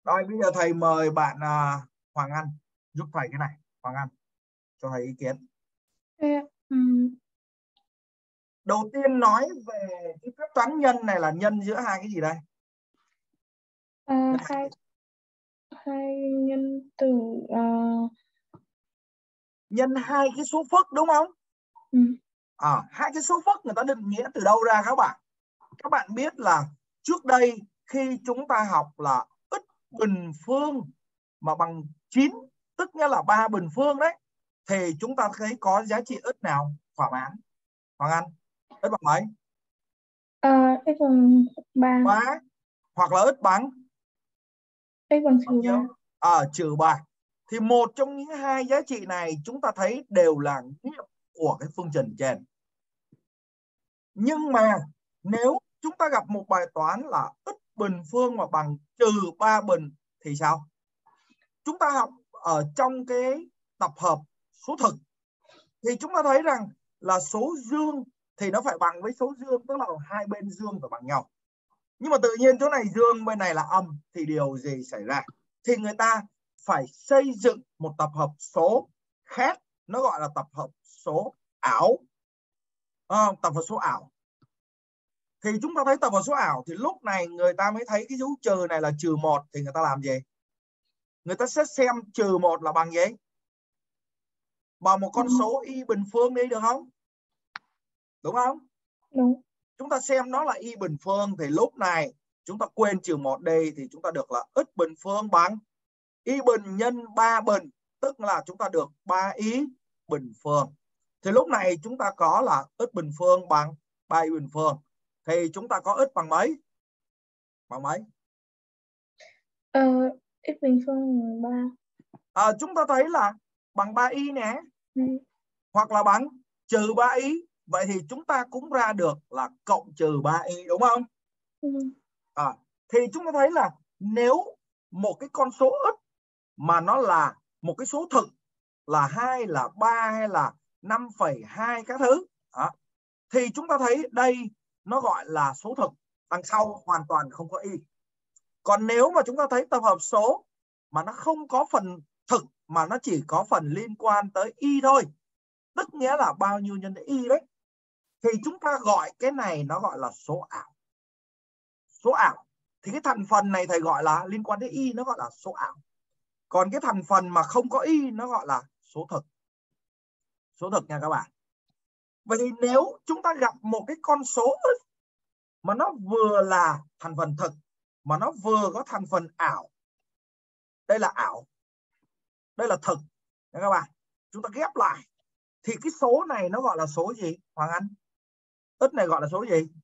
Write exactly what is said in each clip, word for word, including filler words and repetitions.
Rồi bây giờ thầy mời bạn uh, Hoàng Anh giúp thầy cái này. Hoàng Anh cho thầy ý kiến. Yeah. Um. Đầu tiên nói về cái phép toán nhân này là nhân giữa hai cái gì đây? Uh, hai hai nhân từ uh... nhân hai cái số phức đúng không? Ừ. À, hai cái số phức người ta định nghĩa từ đâu ra các bạn? Các bạn biết là trước đây khi chúng ta học là ức bình phương mà bằng chín, tức nghĩa là ba bình phương đấy, thì chúng ta thấy có giá trị ức nào thỏa mãn? Hoàng Anh, ức bằng mấy? À, x bằng ba. ba. Hoặc là ức bằng X bằng trừ ba. À, trừ ba. Thì một trong những hai giá trị này chúng ta thấy đều là nghiệm của cái phương trình trên. Nhưng mà nếu chúng ta gặp một bài toán là ức bình phương mà bằng trừ ba bình thì sao? Chúng ta học ở trong cái tập hợp số thực thì chúng ta thấy rằng là số dương thì nó phải bằng với số dương, tức là hai bên dương phải bằng nhau. Nhưng mà tự nhiên chỗ này dương, bên này là âm, thì điều gì xảy ra? Thì người ta phải xây dựng một tập hợp số khác, nó gọi là tập hợp số ảo. À, tập hợp số ảo. Thì chúng ta thấy tập hợp số ảo thì lúc này người ta mới thấy cái dấu trừ này là trừ một, thì người ta làm gì? Người ta sẽ xem trừ một là bằng gì? Bằng một con số y bình phương đi, được không? Đúng không? Đúng. Chúng ta xem nó là y bình phương thì lúc này chúng ta quên trừ một đi thì chúng ta được là ức bình phương bằng y bình nhân ba bình, tức là chúng ta được ba y bình phương. Thì lúc này chúng ta có là ức bình phương bằng ba y bình phương. Thì chúng ta có ức bằng mấy? Bằng mấy? Ờ, x bình phương bằng ba. À, chúng ta thấy là bằng ba y nè. Ừ. Hoặc là bằng trừ ba y. Vậy thì chúng ta cũng ra được là cộng trừ ba y, đúng không? Ừ. À, thì chúng ta thấy là nếu một cái con số ức mà nó là một cái số thực là hai, là ba hay là năm phẩy hai các thứ đó, thì chúng ta thấy đây nó gọi là số thực, đằng sau hoàn toàn không có y. Còn nếu mà chúng ta thấy tập hợp số mà nó không có phần thực mà nó chỉ có phần liên quan tới y thôi, tức nghĩa là bao nhiêu nhân y đấy, thì chúng ta gọi cái này nó gọi là số ảo. Số ảo thì cái thành phần này thầy gọi là liên quan đến y, nó gọi là số ảo. Còn cái thành phần mà không có y nó gọi là số thực. Số thực nha các bạn. Vậy thì nếu chúng ta gặp một cái con số mà nó vừa là thành phần thực mà nó vừa có thành phần ảo, đây là ảo, đây là thực nha các bạn, chúng ta ghép lại thì cái số này nó gọi là số gì Hoàng Anh? Ức này gọi là số gì?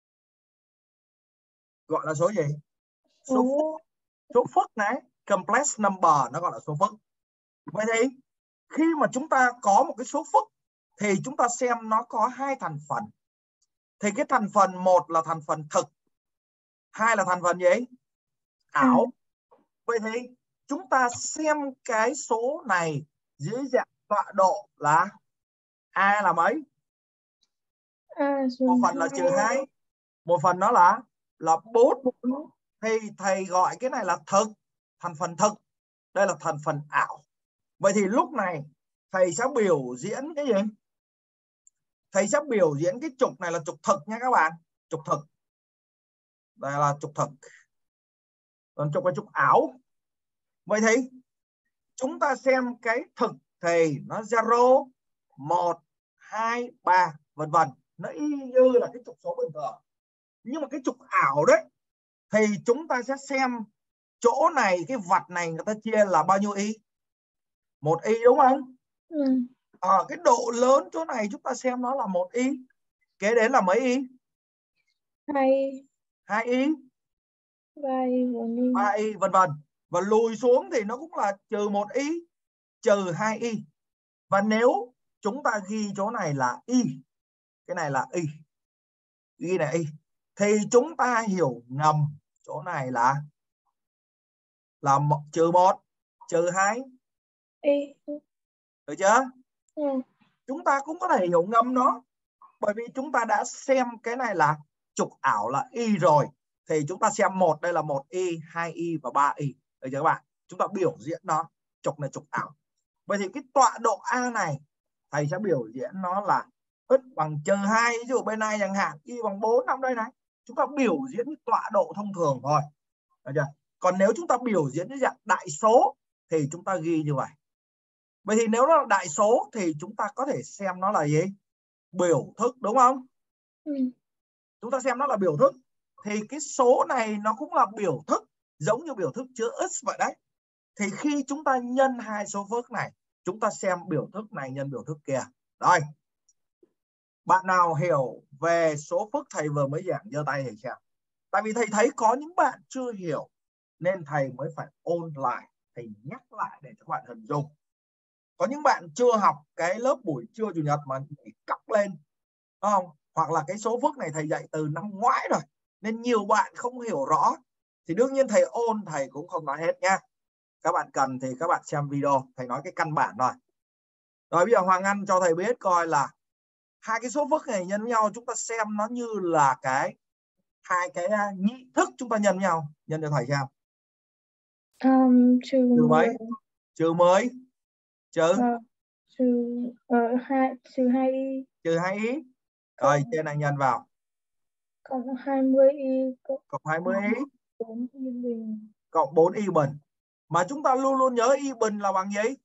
Gọi là số gì? Số phức. Số phức này, complex number, nó gọi là số phức. Vậy thì khi mà chúng ta có một cái số phức thì chúng ta xem nó có hai thành phần. Thì cái thành phần một là thành phần thực, hai là thành phần gì? Ảo. À. Vậy thì chúng ta xem cái số này dưới dạng tọa độ là a là mấy? À, một phần là trừ hai, một phần nó là là bốn. Thì thầy gọi cái này là thực, thành phần thực, đây là thành phần ảo. Vậy thì lúc này thầy sẽ biểu diễn cái gì? Thầy sẽ biểu diễn cái trục này là trục thực nha các bạn, trục thực. Đây là trục thực. Còn trục là trục ảo. Vậy thì chúng ta xem cái thực thì nó zero, một, hai, ba vân vân, nó y như là cái trục số bình thường. Nhưng mà cái trục ảo đấy thì chúng ta sẽ xem chỗ này, cái vạch này người ta chia là bao nhiêu y? Một y đúng không? Ừ. À, cái độ lớn chỗ này chúng ta xem nó là một y. Kế đến là mấy y? Hai. Hai y. Ba y, bốn y. Ba y vân vân. Và lùi xuống thì nó cũng là trừ một y, trừ hai y. Và nếu chúng ta ghi chỗ này là y, cái này là y, ghi này y, thì chúng ta hiểu ngầm chỗ này là là một, trừ một, trừ hai Y. được chưa? Ừ. Chúng ta cũng có thể hiểu ngầm nó, bởi vì chúng ta đã xem cái này là trục ảo là y rồi, thì chúng ta xem một, đây là một y, hai y và ba y. Được chưa các bạn? Chúng ta biểu diễn nó, trục này trục ảo. Vậy thì cái tọa độ A này thầy sẽ biểu diễn nó là x bằng trừ hai, ví dụ bên này chẳng hạn y bằng bốn nằm đây này. Chúng ta biểu diễn cái tọa độ thông thường thôi. Được chưa? Còn nếu chúng ta biểu diễn cái dạng đại số thì chúng ta ghi như vậy. Vậy thì nếu nó là đại số thì chúng ta có thể xem nó là gì? Biểu thức, đúng không? Ừ. Chúng ta xem nó là biểu thức. Thì cái số này nó cũng là biểu thức, giống như biểu thức chứa x vậy đấy. Thì khi chúng ta nhân hai số phức này, chúng ta xem biểu thức này nhân biểu thức kia. Rồi. Bạn nào hiểu về số phức thầy vừa mới giảng giơ tay thầy xem. Tại vì thầy thấy có những bạn chưa hiểu nên thầy mới phải ôn lại, thầy nhắc lại để cho các bạn hình dung. Có những bạn chưa học cái lớp buổi trưa chủ nhật mà chỉ cọc lên, đúng không? Hoặc là cái số phức này thầy dạy từ năm ngoái rồi nên nhiều bạn không hiểu rõ. Thì đương nhiên thầy ôn thầy cũng không nói hết nha. Các bạn cần thì các bạn xem video, thầy nói cái căn bản thôi. Rồi bây giờ Hoàng Anh cho thầy biết coi là hai cái số phức này nhân với nhau, chúng ta xem nó như là cái hai cái nhị thức chúng ta nhân với nhau. Nhân cho thầy xem. Um, trừ Trừ mấy? mười. Trừ mười. Trừ Uh, trừ uh, hai trừ hai y. Trừ hai y. Rồi trên này nhân vào. Cộng hai mươi y. Cộng, cộng hai mươi y. bốn y bình. Cộng bốn y bình. Mà chúng ta luôn luôn nhớ y bình là bằng gì?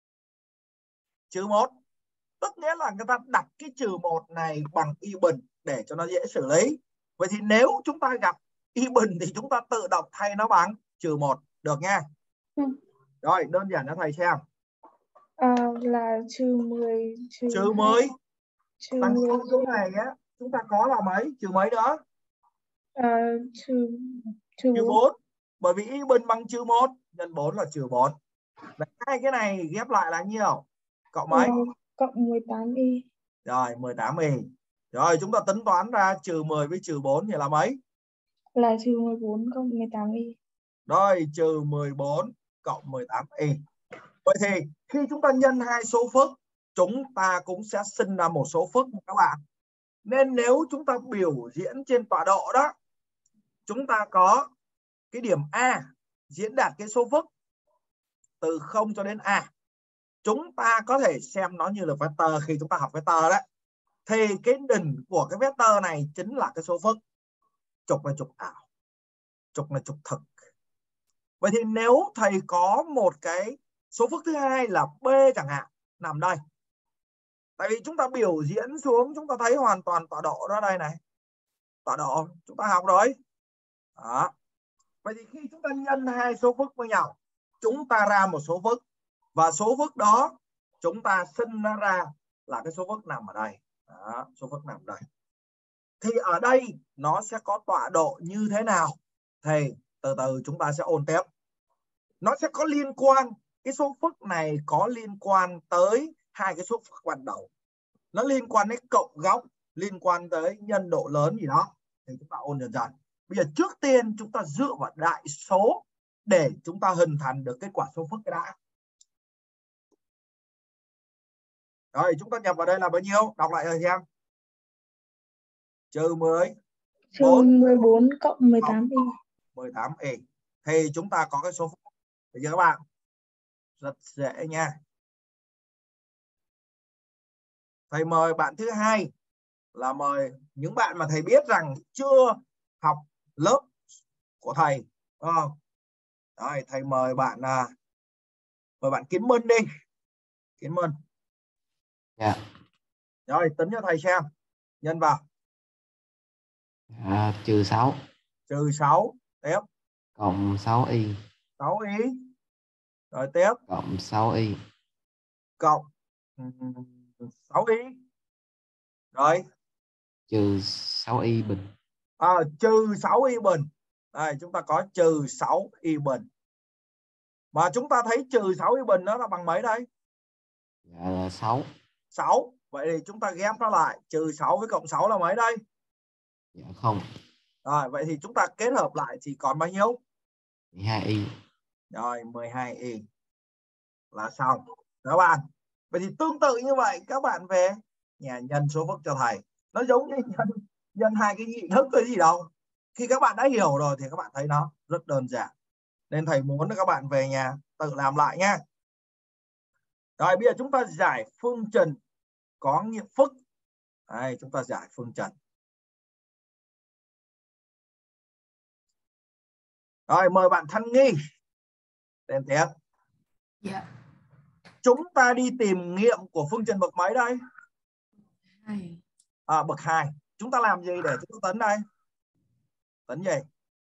Trừ một. Tức nghĩa là người ta đặt cái trừ một này bằng y bình để cho nó dễ xử lý. Vậy thì nếu chúng ta gặp y bình thì chúng ta tự động thay nó bằng trừ một. Được nha. Ừ. Rồi đơn giản cho thầy xem. À, là trừ mười. Trừ, trừ mười. Trừ Đằng mười. sau chỗ này á, chúng ta có là mấy? Trừ mấy nữa? À, trừ, trừ, trừ bốn. Bởi vì y bình bằng trừ một, nhân bốn là trừ bốn. Hai cái này ghép lại là nhiêu? Cộng mấy? Uh, cộng mười tám y. Rồi mười tám y. Rồi chúng ta tính toán ra trừ mười với trừ bốn thì là mấy? Là trừ mười bốn cộng mười tám y. Rồi trừ mười bốn cộng mười tám y. Vậy thì khi chúng ta nhân hai số phức, chúng ta cũng sẽ sinh ra một số phức các bạn. Nên nếu chúng ta biểu diễn trên tọa độ đó, chúng ta có cái điểm A diễn đạt cái số phức từ không cho đến A. Chúng ta có thể xem nó như là vector khi chúng ta học vector đấy. Thì cái đỉnh của cái vector này chính là cái số phức. Trục là trục ảo, trục là trục thực. Vậy thì nếu thầy có một cái số phức thứ hai là B chẳng hạn, nằm đây. Tại vì chúng ta biểu diễn xuống, chúng ta thấy hoàn toàn tọa độ đó đây này. Tọa độ chúng ta học rồi. Đó. Vậy thì khi chúng ta nhân hai số phức với nhau, chúng ta ra một số phức. Và số phức đó chúng ta sinh nó ra là cái số phức nằm ở đây. Đó, số phức nằm ở đây. Thì ở đây nó sẽ có tọa độ như thế nào? Thì từ từ chúng ta sẽ ôn tiếp. Nó sẽ có liên quan, cái số phức này có liên quan tới hai cái số phức ban đầu. Nó liên quan đến cộng góc, liên quan tới nhân độ lớn gì đó. Thì chúng ta ôn dần dần. Bây giờ trước tiên chúng ta dựa vào đại số để chúng ta hình thành được kết quả số phức cái đã. Rồi chúng ta nhập vào đây là bao nhiêu? Đọc lại rồi xem. Trừ mười. Trừ mười bốn cộng mười tám y. mười tám y. Thì chúng ta có cái số phức. Được chưa các bạn? Rất dễ nha. Thầy mời bạn thứ hai là mời những bạn mà thầy biết rằng chưa học lớp của thầy. Oh. Rồi, thầy mời bạn à, mời bạn Kiến Minh đi. Kiến Minh. Dạ. Rồi tính cho thầy xem. Nhân vào. À, trừ sáu. Trừ sáu. Tiếp. Cộng sáu y. sáu y. Rồi tiếp. Cộng sáu y. Cộng sáu y. Rồi. Trừ sáu y bình. À, trừ sáu y bình. Đây, chúng ta có trừ sáu y bình. Mà chúng ta thấy trừ sáu y bình nó là bằng mấy đây? Dạ là sáu. sáu. Vậy thì chúng ta ghép nó lại. Trừ sáu với cộng sáu là mấy đây? Dạ không. Rồi, vậy thì chúng ta kết hợp lại thì còn bao nhiêu? mười hai y. Rồi, mười hai y. Là xong. Các bạn. Vậy thì tương tự như vậy, các bạn về nhà nhân số phức cho thầy. Nó giống như nhân, nhân hai cái nhị thức cái gì đâu. Khi các bạn đã hiểu rồi thì các bạn thấy nó rất đơn giản. nên thầy muốn các bạn về nhà tự làm lại nha. Rồi bây giờ chúng ta giải phương trình có nghiệm phức. Đây, chúng ta giải phương trình. Rồi mời bạn Thanh Nghi lên tiếp. Dạ. Chúng ta đi tìm nghiệm của phương trình bậc mấy đây? Hai. À, bậc hai. Chúng ta làm gì để chúng ta tính đây? Tính gì?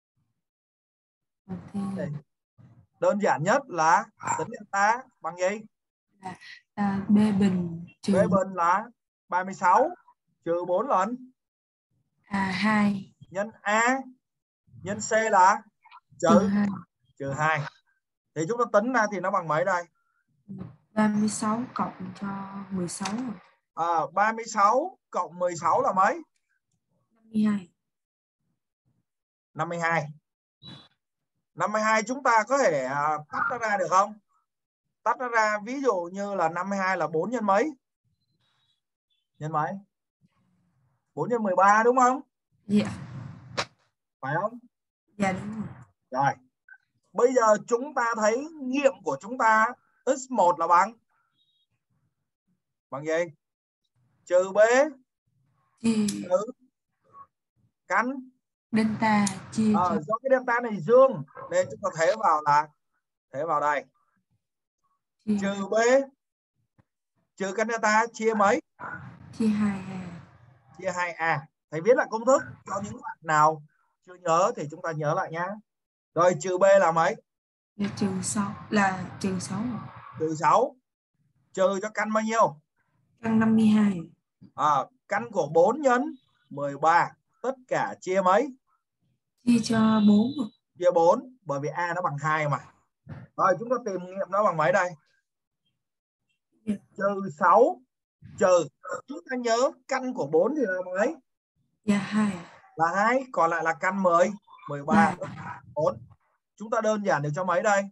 Okay. Đơn giản nhất là tính delta bằng gì? Là à, B bình trừ B bình là ba mươi sáu trừ bốn lần à, hai nhân A nhân C là trừ hai. trừ hai. Thì chúng ta tính ra thì nó bằng mấy đây? ba mươi sáu cộng cho mười sáu. À, ba mươi sáu cộng mười sáu là mấy? năm mươi hai. năm mươi hai. năm mươi hai chúng ta có thể à, tách nó ra được không? Tách nó ra, ví dụ như là năm mươi hai là bốn nhân mấy? Nhân mấy? bốn nhân mười ba đúng không? Dạ. Phải không? Dạ đúng rồi. Rồi. Bây giờ chúng ta thấy nghiệm của chúng ta x một là bằng bằng gì? Trừ B Chia trừ căn delta chia à, cho do cái delta này dương nên chúng ta thế vào là thế vào đây chia, trừ B trừ căn delta chia mấy? chia hai a. Chia hai a. Thầy viết lại công thức cho những bạn nào chưa nhớ thì chúng ta nhớ lại nhá. Rồi trừ B là mấy? Là trừ sáu, là trừ sáu. Trừ sáu. Trừ cho căn bao nhiêu? Căn năm mươi hai. À, căn của bốn nhân mười ba. Tất cả chia mấy? Chia cho bốn. Chia bốn, bởi vì A nó bằng hai mà. Rồi chúng ta tìm nghiệm nó bằng mấy đây? Yeah. Trừ sáu trừ, chúng ta nhớ căn của bốn thì là mấy? Dạ hai. Là hai, còn lại là căn mười, mười ba, bốn. Chúng ta đơn giản được cho mấy đây?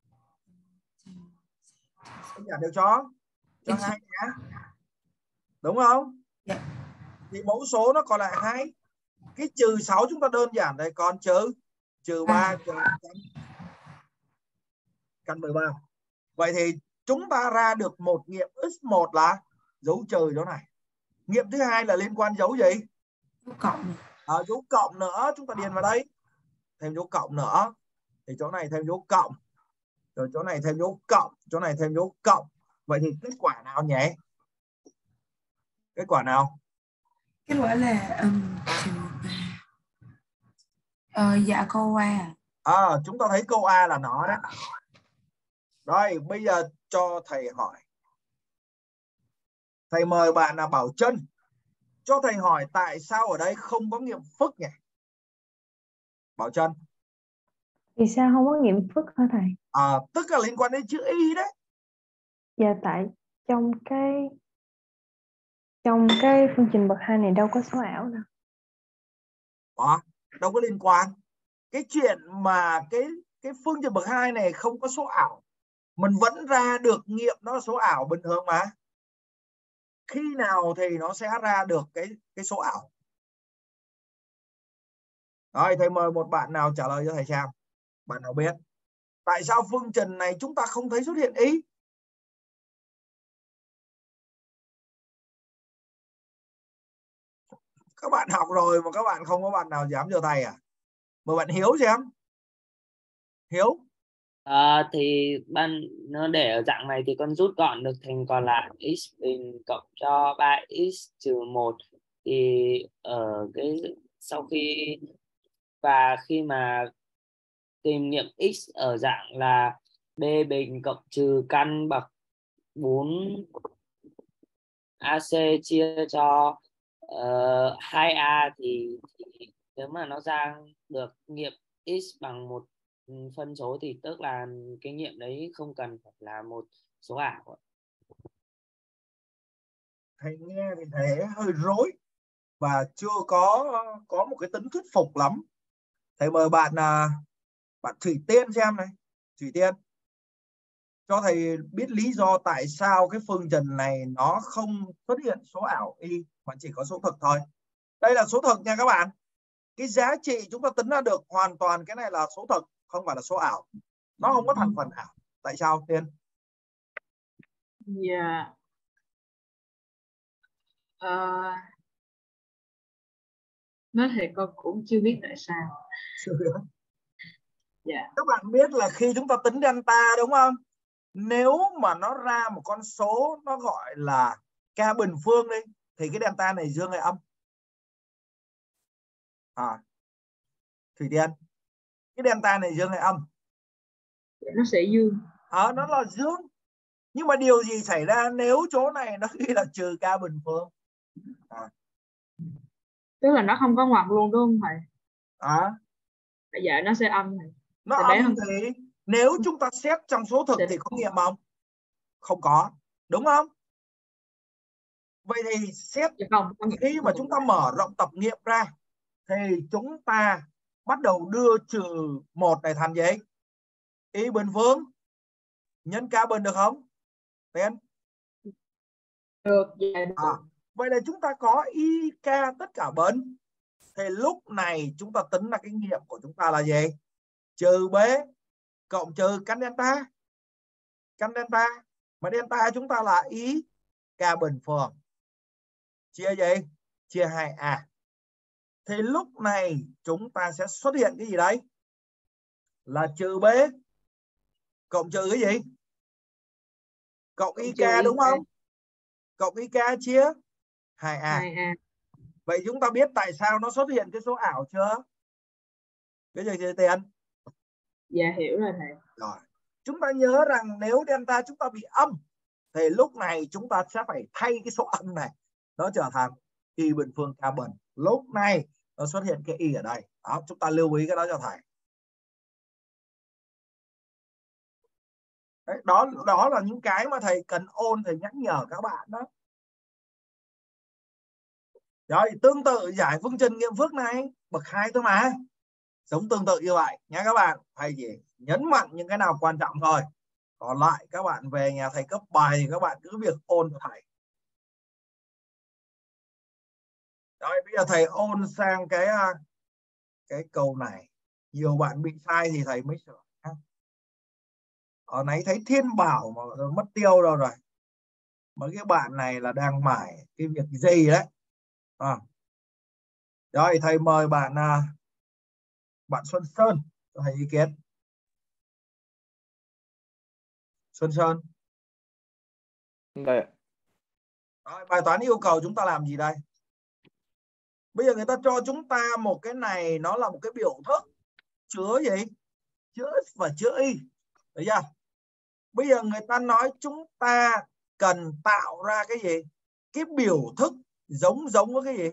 Đơn giản được cho cho hai nhá. Đúng không? Yeah. Thì mẫu số nó còn lại hai. Cái trừ sáu chúng ta đơn giản đây, còn trừ trừ ba trừ căn mười ba. Vậy thì chúng ta ra được một nghiệm x một là dấu trừ chỗ này. Nghiệm thứ hai là liên quan dấu gì? Dấu cộng. À, dấu cộng nữa, chúng ta điền vào đây. Thêm dấu cộng nữa. Thì chỗ này thêm dấu cộng. Rồi chỗ này thêm dấu cộng, chỗ này thêm dấu cộng. Vậy thì kết quả nào nhỉ? Kết quả nào? Kết quả là um, trừ ba. Ờ, dạ câu A. À, chúng ta thấy câu A là nó đấy. Rồi, bây giờ cho thầy hỏi. Thầy mời bạn là Bảo Trân. Cho thầy hỏi tại sao ở đây không có nghiệm phức nhỉ? Bảo Trân. Vì sao không có nghiệm phức hả thầy? À, tức là liên quan đến chữ y đấy. Dạ tại trong cái trong cái phương trình bậc hai này đâu có số ảo đâu. À, đâu có liên quan. Cái chuyện mà cái cái phương trình bậc hai này không có số ảo, mình vẫn ra được nghiệm nó là số ảo bình thường mà. Khi nào thì nó sẽ ra được cái cái số ảo? Rồi thầy mời một bạn nào trả lời cho thầy xem. Bạn nào biết tại sao phương trình này chúng ta không thấy xuất hiện y? Các bạn học rồi mà các bạn không có bạn nào dám giơ tay à? Mời bạn Hiếu xem. Hiếu. À, thì ban nó để ở dạng này thì con rút gọn được thành còn lại x bình cộng cho ba x trừ một. Thì ở cái sau khi và khi mà tìm nghiệm x ở dạng là b bình cộng trừ căn bậc bốn a xê chia cho uh, hai a thì, thì nếu mà nó ra được nghiệm x bằng một phân số thì tức là cái nghiệm đấy không cần phải là một số ảo. Thầy nghe thì thầy hơi rối và chưa có có một cái tính thuyết phục lắm. Thầy mời bạn là bạn Thủy Tiên xem này. Thủy Tiên, cho thầy biết lý do tại sao cái phương trình này nó không xuất hiện số ảo y mà chỉ có số thực thôi. Đây là số thực nha các bạn. Cái giá trị chúng ta tính ra được hoàn toàn cái này là số thực. không phải là số ảo. Nó không có thành phần ảo. Tại sao Tiên? Dạ. Ờ, nói thiệt con cũng chưa biết tại sao. Dạ. Các bạn biết là khi chúng ta tính delta đúng không? Nếu mà nó ra một con số nó gọi là k bình phương đi, thì cái delta này dương hay âm? À, Thủy Tiên, cái delta này dương hay âm? Nó sẽ dương. À, nó là dương. Nhưng mà điều gì xảy ra nếu chỗ này nó ghi là trừ k bình phương? À. Tức là nó không có ngoặc luôn đúng không thầy? À. Dạ nó sẽ âm thầy. Nó Thầy âm bé không? thì nếu chúng ta xét trong số thực thì có nghiệm không? Không có, đúng không? Vậy thì xét không, không, khi mà chúng ta mở rộng tập nghiệm ra thì chúng ta bắt đầu đưa trừ một này thành gì? Y bình phương nhân k bình được không? Tiên? Được, dạ được. À, vậy là chúng ta có y k tất cả bình. Thì lúc này chúng ta tính là cái nghiệm của chúng ta là gì? Trừ b cộng trừ căn delta. Căn delta. Mà delta chúng ta là y k bình phương. Chia gì? Chia hai a. Thì lúc này chúng ta sẽ xuất hiện cái gì đấy? Là trừ b cộng trừ cái gì? Cộng y k đúng không? Cộng y k chia hai a. hai a. Vậy chúng ta biết tại sao nó xuất hiện cái số ảo chưa? Cái gì thầy Tiền? Dạ hiểu rồi thầy. Rồi. Chúng ta nhớ rằng nếu delta chúng ta bị âm thì lúc này chúng ta sẽ phải thay cái số âm này, nó trở thành y bình phương k bình. Lúc này nó xuất hiện cái y ở đây. Đó, chúng ta lưu ý cái đó cho thầy. Đấy, đó đó là những cái mà thầy cần ôn, thầy nhắc nhở các bạn đó. Rồi tương tự giải phương trình nghiệm phức này bậc hai thôi mà, giống tương tự như vậy nha các bạn. Thầy chỉ nhấn mạnh những cái nào quan trọng thôi, còn lại các bạn về nhà thầy cấp bài thì các bạn cứ việc ôn cho thầy. Rồi bây giờ thầy ôn sang cái cái câu này, nhiều bạn bị sai thì thầy mới sửa. Ở nãy thấy Thiên Bảo mà mất tiêu đâu rồi. Mấy cái bạn này là đang mải cái việc gì đấy. À. Rồi thầy mời bạn bạn Xuân Sơn cho thầy ý kiến. Xuân Sơn. Đây. Rồi, bài toán yêu cầu chúng ta làm gì đây? Bây giờ người ta cho chúng ta một cái này, nó là một cái biểu thức chứa gì? Chứa x và chứa y. Được chưa? Bây giờ người ta nói chúng ta cần tạo ra cái gì? Cái biểu thức giống giống với cái gì?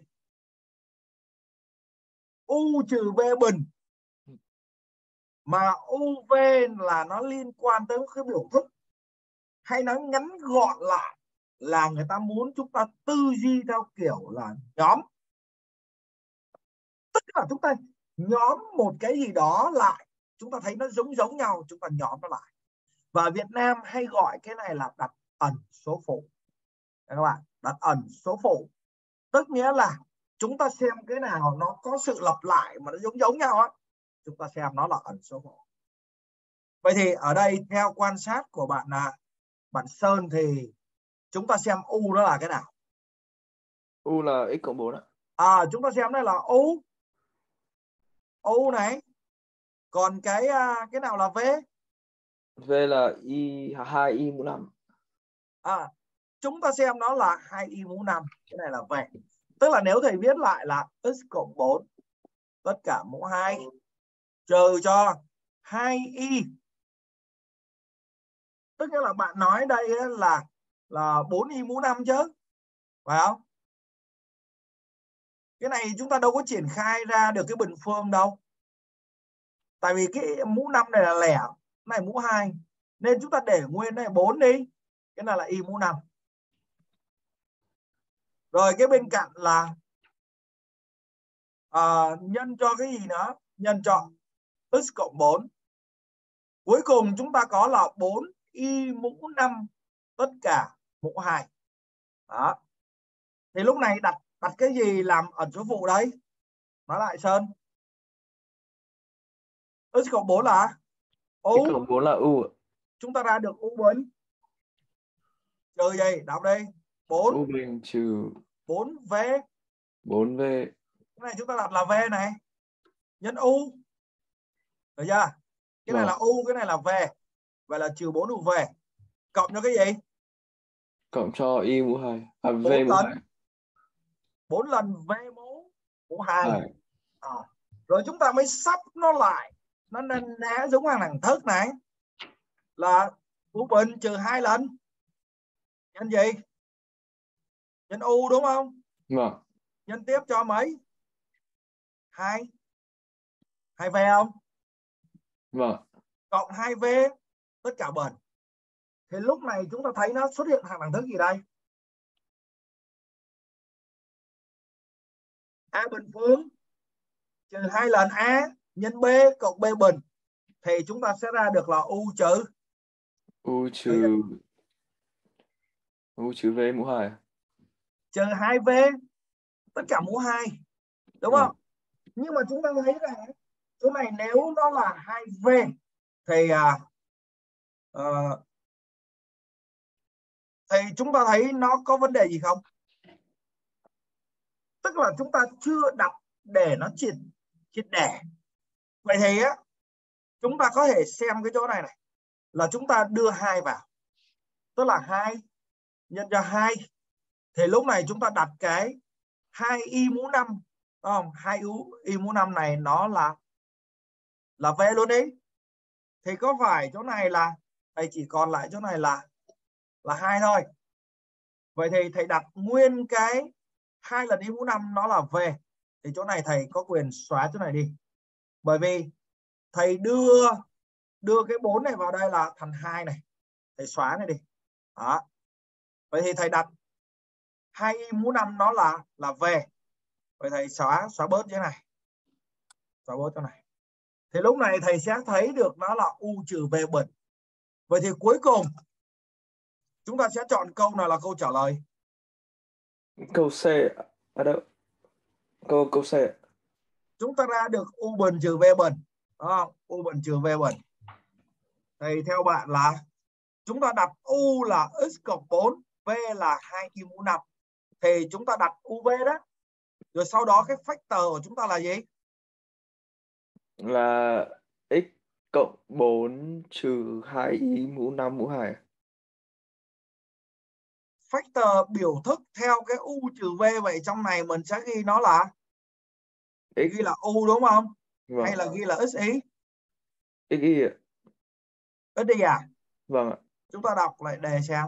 U trừ v bình. Mà u v là nó liên quan tới cái biểu thức. Hay nói ngắn gọn lại là người ta muốn chúng ta tư duy theo kiểu là nhóm. Tức là chúng ta nhóm một cái gì đó lại, chúng ta thấy nó giống giống nhau, chúng ta nhóm nó lại. Và Việt Nam hay gọi cái này là đặt ẩn số phụ. Các bạn, đặt ẩn số phụ. Tức nghĩa là chúng ta xem cái nào nó có sự lặp lại mà nó giống giống nhau á, chúng ta xem nó là ẩn số phụ. Vậy thì ở đây theo quan sát của bạn là bạn Sơn thì chúng ta xem U đó là cái nào? U là x cộng bốn ạ. À, chúng ta xem đây là U. U này. Còn cái cái nào là V? V là y hai y mũ năm. À, chúng ta xem nó là hai y mũ năm, cái này là V. Tức là nếu thầy viết lại là x cộng bốn tất cả mũ hai trừ cho hai y. Tức là bạn nói đây là là bốn y mũ năm chứ. Phải không? Cái này chúng ta đâu có triển khai ra được cái bình phương đâu. Tại vì cái mũ năm này là lẻ, này mũ hai. Nên chúng ta để nguyên này bốn đi. Cái này là y mũ năm. Rồi cái bên cạnh là à, nhân cho cái gì nữa? Nhân cho x cộng bốn. Cuối cùng chúng ta có là bốn y mũ năm tất cả mũ hai. Đó. Thì lúc này đặt đặt cái gì làm ẩn số phụ đấy? Nói lại Sơn. x cộng bốn là x u, cộng bốn là u ạ. chúng ta ra được u bình trừ gì, đọc đi, bốn U bình trừ bốn v, bốn v. cái này chúng ta đặt là v này nhân u, được chưa? Cái này Vâng. là u, cái này là v, vậy là trừ bốn u v cộng cho cái gì, Cộng cho y mũ hai, à v bốn mũ lần hai. bốn lần v mũ mũ hai. Hai. À, rồi chúng ta mới sắp nó lại, nó nên ná giống hàng đẳng thức này là u bình trừ hai lần nhân gì, nhân u đúng không? Vâng. Nhân tiếp cho mấy, hai hai v không? Vâng. Cộng hai v tất cả bình. Thì lúc này chúng ta thấy nó xuất hiện hàng đẳng thức gì đây? A bình phương trừ hai lần a nhân b cộng b bình, thì chúng ta sẽ ra được là u trừ U trừ U trừ v mũ hai. trừ hai v tất cả mũ hai, đúng Vâng. không? Nhưng mà chúng ta thấy là chỗ này nếu nó là hai v thì à, uh, thì chúng ta thấy nó có vấn đề gì không? Tức là chúng ta chưa đặt để nó triệt triệt để. Vậy thì á, chúng ta có thể xem cái chỗ này này là chúng ta đưa hai vào, tức là hai nhân cho hai, thì lúc này chúng ta đặt cái hai y mũ năm, không? hai y mũ năm này nó là là v luôn đi. Thì có phải chỗ này là thầy chỉ còn lại chỗ này là là hai thôi. Vậy thì thầy đặt nguyên cái hai lần y mũ năm nó là v, thì chỗ này thầy có quyền xóa chỗ này đi. Bởi vì thầy đưa đưa cái bốn này vào đây là thành hai này, thầy xóa này đi. Đó. Vậy thì thầy đặt hai y mũ năm nó là là v. Vậy thầy xóa xóa bớt cái này. Xóa bớt cái này. Thì lúc này thầy sẽ thấy được nó là u trừ v bình. Vậy thì cuối cùng chúng ta sẽ chọn câu nào là câu trả lời? Câu C. À đâu. Câu câu C. Chúng ta ra được u bình trừ v bình. Đó, u bình trừ v bình. Thì theo bạn là chúng ta đặt u là x cộng bốn, v là hai y mũ năm. Thì chúng ta đặt uv đó. Rồi sau đó cái factor của chúng ta là gì? Là x cộng bốn trừ hai y mũ năm mũ hai. Factor biểu thức theo cái u trừ v, vậy trong này mình sẽ ghi nó là X. ghi là u đúng không? Vâng. Hay là ghi là xy? Xy ạ. X đi à? Vâng ạ. Chúng ta đọc lại đề xem.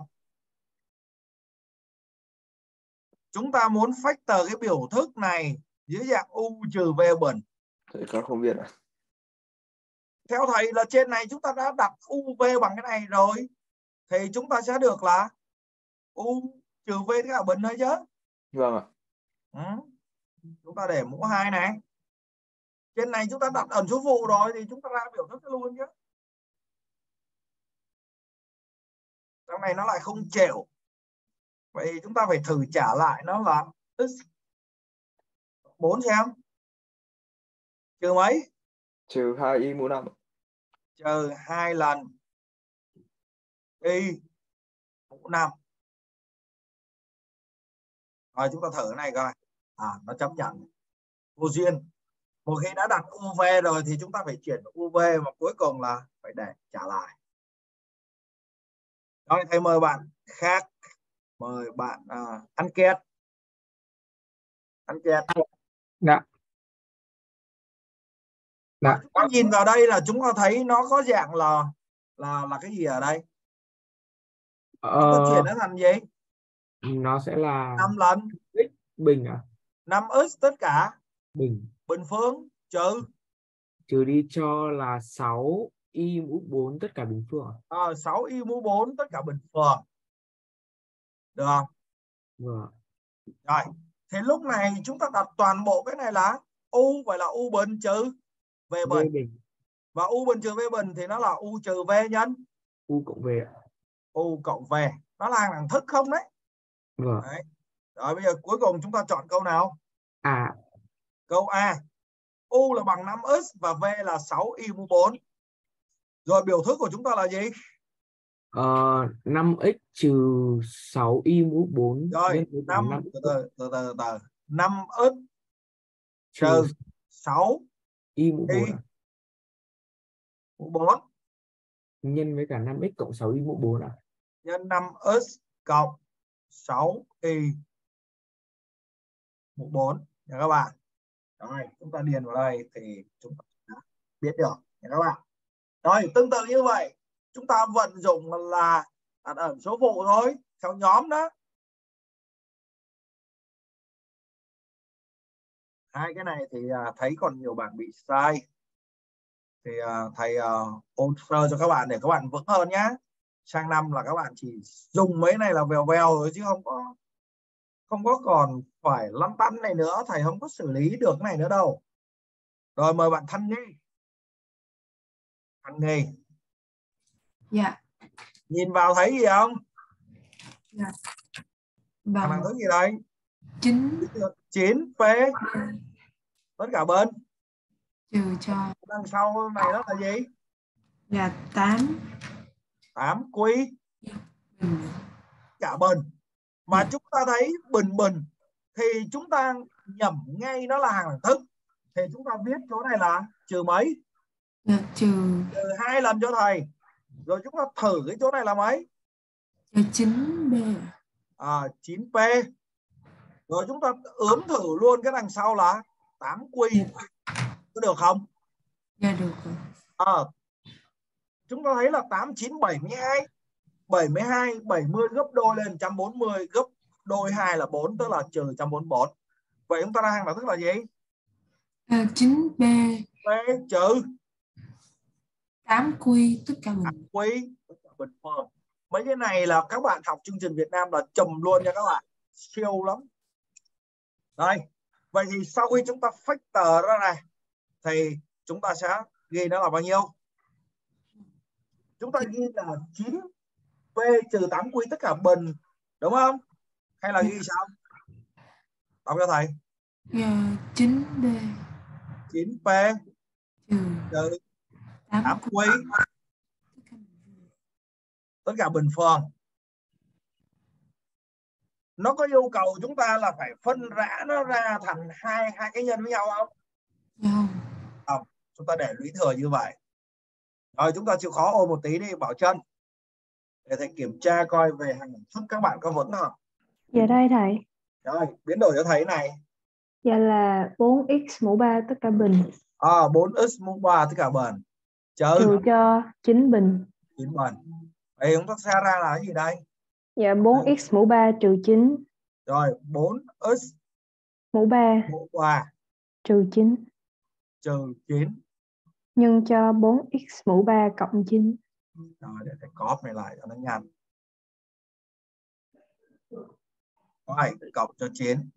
Chúng ta muốn factor cái biểu thức này dưới dạng u trừ v bình. Thầy con không biết ạ. Theo thầy là trên này chúng ta đã đặt uv bằng cái này rồi, thì chúng ta sẽ được là u trừ v tất cả bình thôi chứ. Vâng ạ. Ừ. Chúng ta để mũ hai này. Trên này chúng ta đặt ẩn số phụ rồi thì chúng ta ra biểu thức luôn chứ. Trong này nó lại không chịu. Vậy chúng ta phải thử trả lại nó là x bốn xem. Trừ mấy? Trừ hai y mũ năm. Trừ hai lần y mũ năm. Rồi chúng ta thử cái này coi. À, nó chấp nhận. Vô duyên. Một khi đã đặt uv rồi thì chúng ta phải chuyển uv, mà cuối cùng là phải để trả lại. Rồi thầy mời bạn khác. Mời bạn uh, Ăn Kiệt. Ăn Kiệt. Dạ. Dạ. Chúng ta nhìn vào đây là chúng ta thấy nó có dạng là là là cái gì ở đây? Ờ, Chúng ta chuyển nó thành gì? nó sẽ là năm lần x bình à? năm x tất cả Bình. bình phương trừ Trừ đi cho là sáu y mũ bốn tất cả bình phương à? à, sáu y mũ bốn tất cả bình phương. Được không? Vâng. Rồi. Thì lúc này chúng ta đặt toàn bộ cái này là u, vậy là u bình trừ v V bình. bình. Và u bình trừ v bình thì nó là u trừ v nhân U cộng V ạ. u cộng v. Nó là hàng đẳng thức không đấy? Vâng. Đấy. Rồi bây giờ cuối cùng chúng ta chọn câu nào? À. Câu A. U là bằng năm x và V là sáu y mũ bốn. Rồi biểu thức của chúng ta là gì? Ờ, năm x trừ sáu y mũ bốn Rồi, nhân với cả năm năm từ từ từ từ từ năm x trừ trừ sáu y mũ y bốn ạ. mũ bốn Nhân với cả năm x cộng sáu y mũ bốn ạ. nhân năm x cộng sáu y mũ bốn nha các bạn. Rồi, chúng ta điền vào đây thì chúng ta đã biết được nha các bạn. Rồi, tương tự như vậy, chúng ta vận dụng là đặt ẩn số phụ thôi, theo nhóm đó. Hai cái này thì à, thấy còn nhiều bạn bị sai. Thì à, thầy à, ôn sơ cho các bạn để các bạn vững hơn nhá. Sang năm là các bạn chỉ dùng mấy này là vèo vèo rồi chứ không có không có còn phải lăn tăn này nữa, thầy không có xử lý được cái này nữa đâu. Rồi mời bạn Thanh Nghi. Thanh Nghi. Dạ. Nhìn vào thấy gì không? Dạ. Thằng Bằng nào thứ gì đây? chín chín P tất cả bên. trừ cho Đằng sau này đó là gì? là tám tám Q bình. cả bên. Mà Dạ. chúng ta thấy bình bình thì chúng ta nhẩm ngay nó là hàng đẳng thức. Thì chúng ta viết chỗ này là trừ mấy? Dạ, trừ Trừ hai lần cho thầy. Rồi chúng ta thử cái chỗ này là mấy? cho chín B. À, chín P. Rồi chúng ta ướm thử luôn cái đằng sau là tám Q. Dạ. Có được không? Dạ được rồi. À, chúng ta thấy là tám, chín, bảy mươi hai. bảy mươi hai, bảy mươi gấp đôi lên một trăm bốn mươi, gấp đôi hai là bốn, tức là trừ một trăm bốn mươi bốn. Vậy chúng ta đang hàng đẳng thức là gì? À, chín B P trừ tám Q tất cả bình. Q tất cả bình phương. Mấy cái này là các bạn học chương trình Việt Nam là trùm luôn nha các bạn. Siêu lắm. Đây. Vậy thì sau khi chúng ta factor ra này thì chúng ta sẽ ghi nó là bao nhiêu? Chúng ta ghi là chín P trừ tám Q tất cả bình, đúng không? Hay là ghi sao? Đọc cho thầy. Dạ, chín B chín P trừ trừ tám tám Q Q tất cả bình phương. Nó có yêu cầu chúng ta là phải phân rã nó ra thành hai hai cái nhân với nhau không? Dạ không. Không, chúng ta để lũy thừa như vậy. Rồi chúng ta chịu khó ôn một tí đi Bảo Trân, để thầy kiểm tra coi về hàng đẳng thức các bạn có vững không. Dạ đây thầy. Rồi biến đổi cho thầy này. Dạ là bốn x mũ ba tất cả bình. À, bốn x mũ ba tất cả bình trừ Trừ cho chín bình. chín bình. Vậy chúng ta sẽ ra là cái gì đây? Dạ bốn x mũ ba trừ chín. Rồi bốn x Mũ ba mũ ba trừ chín. trừ chín Nhân cho bốn x mũ ba cộng chín. Rồi để thầy copy này lại cho nó nhanh. Rồi cộng cho chín.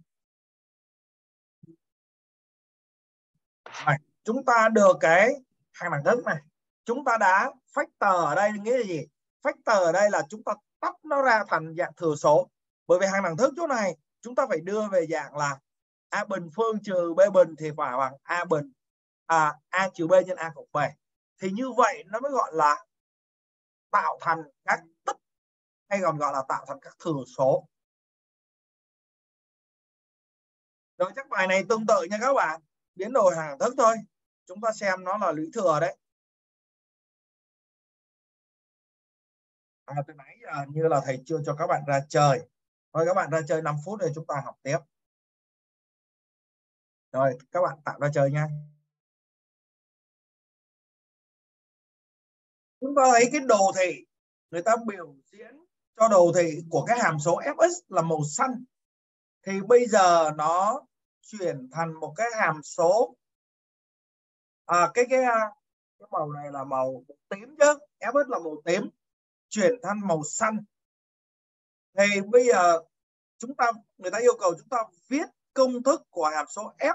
Rồi, chúng ta được cái hàng đẳng thức này. Chúng ta đã factor ở đây nghĩa là gì? Factor ở đây là chúng ta tách nó ra thành dạng thừa số. Bởi vì hàng đẳng thức chỗ này chúng ta phải đưa về dạng là A bình phương trừ B bình thì phải bằng A bình à, A trừ B nhân A cộng B. Thì như vậy nó mới gọi là tạo thành các tích, hay còn gọi là tạo thành các thừa số. Rồi chắc bài này tương tự nha các bạn. Biến đổi hàng đẳng thức thôi. Chúng ta xem nó là lũy thừa đấy. À, từ nãy giờ như là thầy chưa cho các bạn ra chơi. Thôi các bạn ra chơi năm phút rồi chúng ta học tiếp. Rồi các bạn tạo ra chơi nha. Chúng ta thấy cái đồ thị người ta biểu diễn cho đồ thị của cái hàm số fx là màu xanh. Thì bây giờ nó chuyển thành một cái hàm số à, cái cái cái màu này là màu tím chứ, fx là màu tím, chuyển thành màu xanh. Thì bây giờ chúng ta người ta yêu cầu chúng ta viết công thức của hàm số f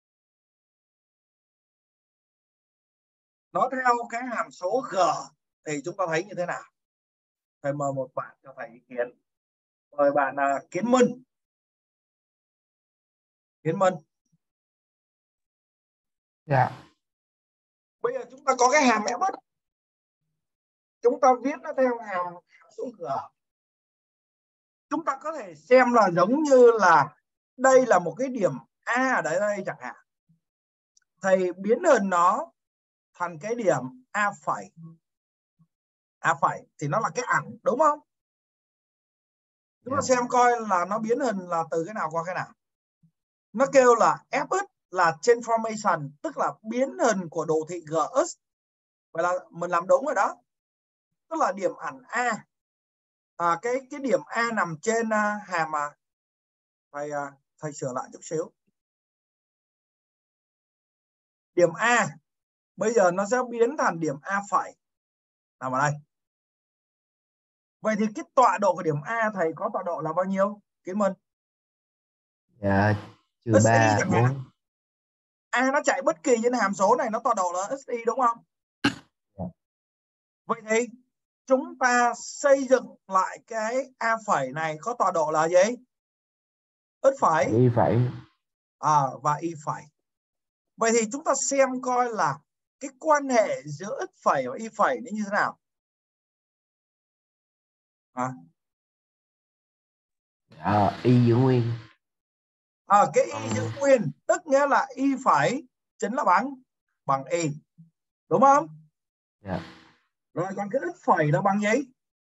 nó theo cái hàm số g thì chúng ta thấy như thế nào? Thầy mời một bạn cho thầy ý kiến. Mời bạn là Kiến Minh. Kiến Minh. Dạ. Bây giờ chúng ta có cái hàm f(x), chúng ta viết nó theo hàm số g. Chúng ta có thể xem là giống như là đây là một cái điểm A ở đây, đây chẳng hạn. Thầy biến hình nó thành cái điểm A phẩy. A phẩy thì nó là cái ảnh, đúng không? Chúng ta xem coi là nó biến hình là từ cái nào qua cái nào. Nó kêu là f(x) là transformation, tức là biến hình của đồ thị gx. Vậy là mình làm đúng rồi đó. Tức là điểm ảnh A. À, cái cái điểm A nằm trên uh, hàm à, thầy uh, thầy sửa lại chút xíu. Điểm A bây giờ nó sẽ biến thành điểm A phẩy nằm ở đây. Vậy thì cái tọa độ của điểm A thầy có tọa độ là bao nhiêu? Kiến Minh. Dạ trừ ba bốn. A nó chạy bất kỳ trên hàm số này nó tọa độ là xy đúng không? Dạ. Vậy thì chúng ta xây dựng lại cái A phẩy này có tọa độ là gì? X phẩy. Y phẩy. À, và Y phẩy. Vậy thì chúng ta xem coi là cái quan hệ giữa x phẩy và y phẩy nó như thế nào. À, Dạ, y giữ nguyên. à cái y giữ nguyên, tức nghĩa là y phẩy chính là bằng bằng y, đúng không? Dạ. Rồi còn cái x phẩy là bằng gì?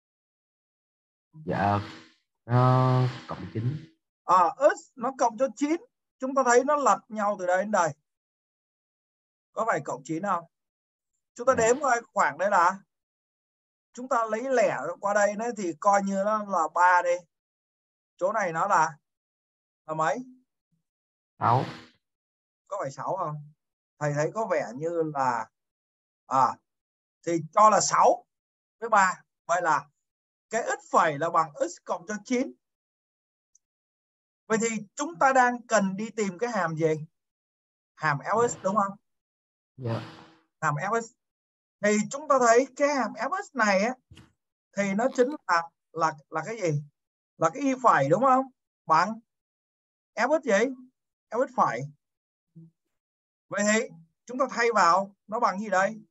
Dạ nó cộng chín. À, x nó cộng cho chín. Chúng ta thấy nó lật nhau từ đây đến đây. Có phải cộng chín không? Chúng ta đếm coi khoảng đây là, chúng ta lấy lẻ qua đây nữa thì coi như nó là ba đi. Chỗ này nó là là mấy? sáu. Có phải sáu không? Thầy thấy có vẻ như là à thì cho là sáu với ba. Vậy là cái x phẩy là bằng x cộng cho chín. Vậy thì chúng ta đang cần đi tìm cái hàm gì? Hàm Fx đúng không? Dạ. Hàm Fx. Thì chúng ta thấy cái hàm Fx này á thì nó chính là là là cái gì? Là cái y phẩy đúng không? Bằng Fx gì? Fx phẩy. Vậy thì chúng ta thay vào nó bằng gì đây?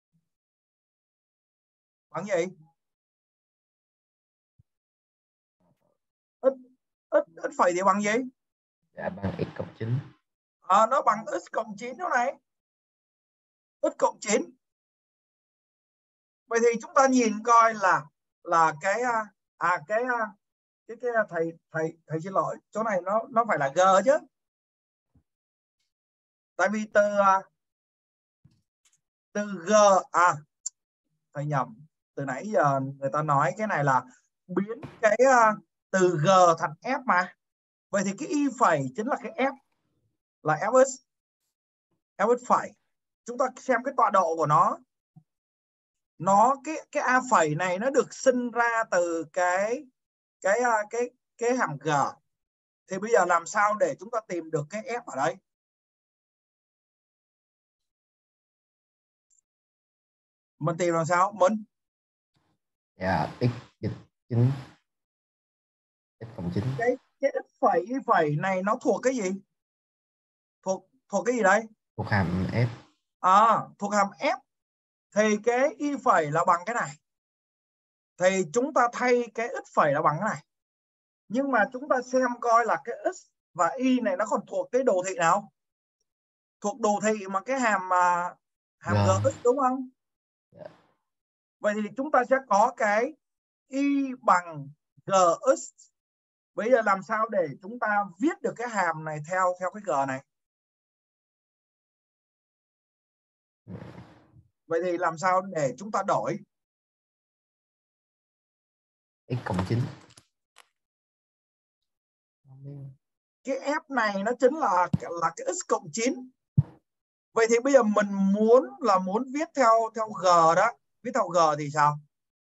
Bằng gì? X, x, x phẩy thì bằng gì? Dạ bằng x cộng chín. À, nó bằng x cộng chín chỗ này. X cộng chín. Vậy thì chúng ta nhìn coi là là cái à cái cái cái thầy thầy thầy xin lỗi, chỗ này nó nó phải là g chứ. Tại vì từ từ g à thầy nhầm, từ nãy giờ người ta nói cái này là biến cái từ g thành f mà. Vậy thì cái y phẩy chính là cái f, là fx. Fx phẩy. Chúng ta xem cái tọa độ của nó. Nó cái cái a phẩy này nó được sinh ra từ cái cái cái cái hàm g. Thì bây giờ làm sao để chúng ta tìm được cái f ở đây? Mình tìm làm sao? Mình Dạ x dịch chín. X cộng chín. Cái cái x phẩy y phẩy này nó thuộc cái gì? Thuộc thuộc cái gì đây? Thuộc hàm f. À, thuộc hàm f. Thì cái y phẩy là bằng cái này. Thì chúng ta thay cái x phẩy là bằng cái này. Nhưng mà chúng ta xem coi là cái x và y này nó còn thuộc cái đồ thị nào? Thuộc đồ thị mà cái hàm hàm G. gx đúng không? Yeah. Vậy thì chúng ta sẽ có cái y bằng gx. Bây giờ làm sao để chúng ta viết được cái hàm này theo theo cái g này? Vậy thì làm sao để chúng ta đổi? X cộng chín. Cái f này nó chính là là cái x cộng chín. Vậy thì bây giờ mình muốn là muốn viết theo theo g đó, viết theo g thì sao?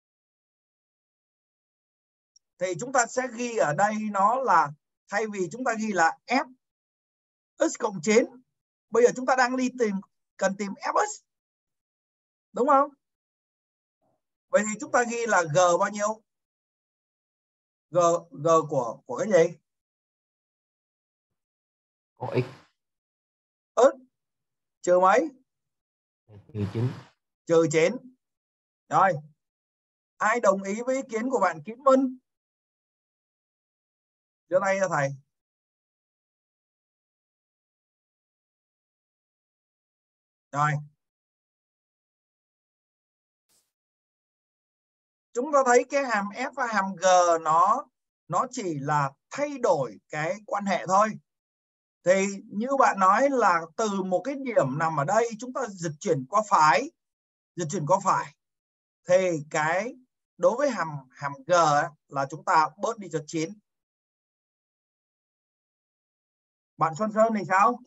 Thì chúng ta sẽ ghi ở đây nó là, thay vì chúng ta ghi là f x cộng chín, bây giờ chúng ta đang đi tìm cần tìm fx. Đúng không? Vậy thì chúng ta ghi là g bao nhiêu? G g của của cái gì? Của x. X. Trừ mấy? Trừ chín. Trừ chín. Rồi. Ai đồng ý với ý kiến của bạn Kiến Minh? Đưa tay cho thầy. Rồi. Chúng ta thấy cái hàm F và hàm G nó nó chỉ là thay đổi cái quan hệ thôi. Thì như bạn nói là từ một cái điểm nằm ở đây chúng ta dịch chuyển qua phải, dịch chuyển qua phải. Thì cái đối với hàm hàm G là chúng ta bớt đi cho chín. Bạn Xuân Sơn thì sao?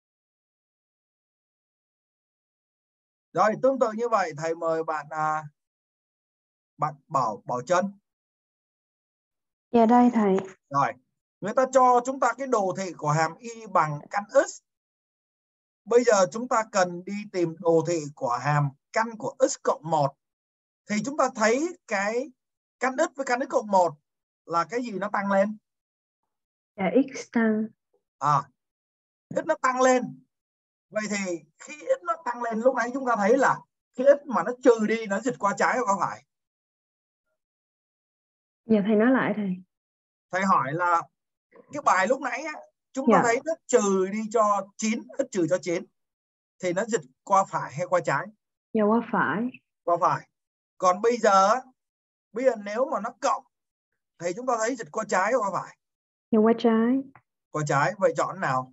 Rồi tương tự như vậy thầy mời bạn à, bạn Bảo Bảo Trân. Dạ đây thầy. Rồi, người ta cho chúng ta cái đồ thị của hàm y bằng căn x. Bây giờ chúng ta cần đi tìm đồ thị của hàm căn của x cộng một. Thì chúng ta thấy cái căn x với căn x cộng một là cái gì nó tăng lên? Dạ x tăng. À, x nó tăng lên. Vậy thì khi x nó tăng lên lúc nãy chúng ta thấy là khi x mà nó trừ đi nó dịch qua trái hoặc qua phải? Dạ thầy nói lại thầy. Thầy hỏi là cái bài lúc nãy á, chúng Dạ. ta thấy nó trừ đi cho chín, x trừ cho chín. Thì nó dịch qua phải hay qua trái? Dạ qua phải. Qua phải. Còn bây giờ bây giờ nếu mà nó cộng thì chúng ta thấy dịch qua trái hay qua phải? Dạ qua trái. Qua trái. Vậy chọn nào?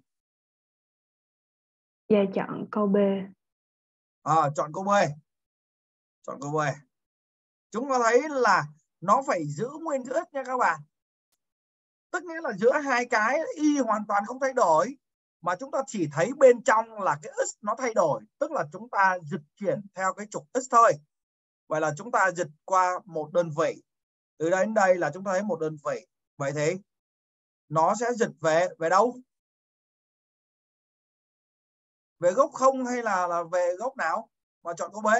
Dạ chọn câu B. À, chọn câu B. Chọn câu B. Chúng ta thấy là nó phải giữ nguyên chữ x nha các bạn. Tức nghĩa là giữa hai cái y hoàn toàn không thay đổi, mà chúng ta chỉ thấy bên trong là cái x nó thay đổi, tức là chúng ta dịch chuyển theo cái trục x thôi. Vậy là chúng ta dịch qua một đơn vị. Từ đây đến đây là chúng ta thấy một đơn vị. Vậy thì nó sẽ dịch về về đâu? Về gốc không hay là là về gốc nào? Mà chọn câu B.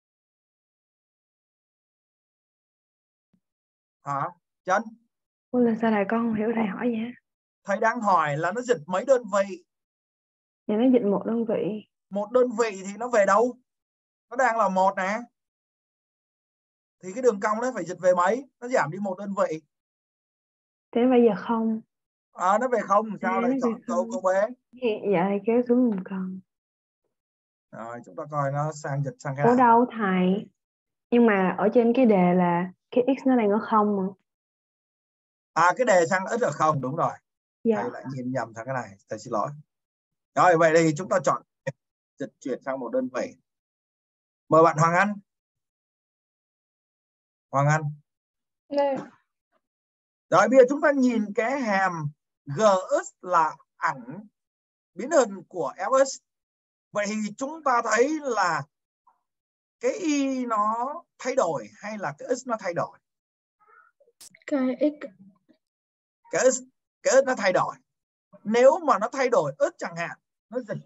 Hả? Chân? Ủa là sao thầy con không hiểu thầy hỏi vậy? Thầy đang hỏi là nó dịch mấy đơn vị? Dạ nó dịch một đơn vị. Một đơn vị thì nó về đâu? Nó đang là một nè. Thì cái đường cong nó phải dịch về mấy? Nó giảm đi một đơn vị. Thế bây giờ không. À, nó về không, sao À, lại nó chọn về câu không. câu B? Dạ thầy kéo xuống một con. Rồi chúng ta coi nó sang dịch sang cái Ủa nào. đâu thầy? Nhưng mà ở trên cái đề là cái x nó đang ở không mà. À, cái đề sang x là không, đúng rồi. Dạ. Thầy lại nhìn nhầm sang cái này, thầy xin lỗi. Rồi vậy thì chúng ta chọn dịch chuyển sang một đơn vị. Mời bạn Hoàng Anh. Hoàng Anh. Đây. Rồi bây giờ chúng ta nhìn cái hàm Gx là ảnh biến hình của Fx. Vậy thì chúng ta thấy là cái y nó thay đổi hay là cái x nó thay đổi? Cái x. Cái x, cái x nó thay đổi. Nếu mà nó thay đổi x chẳng hạn, nó dịch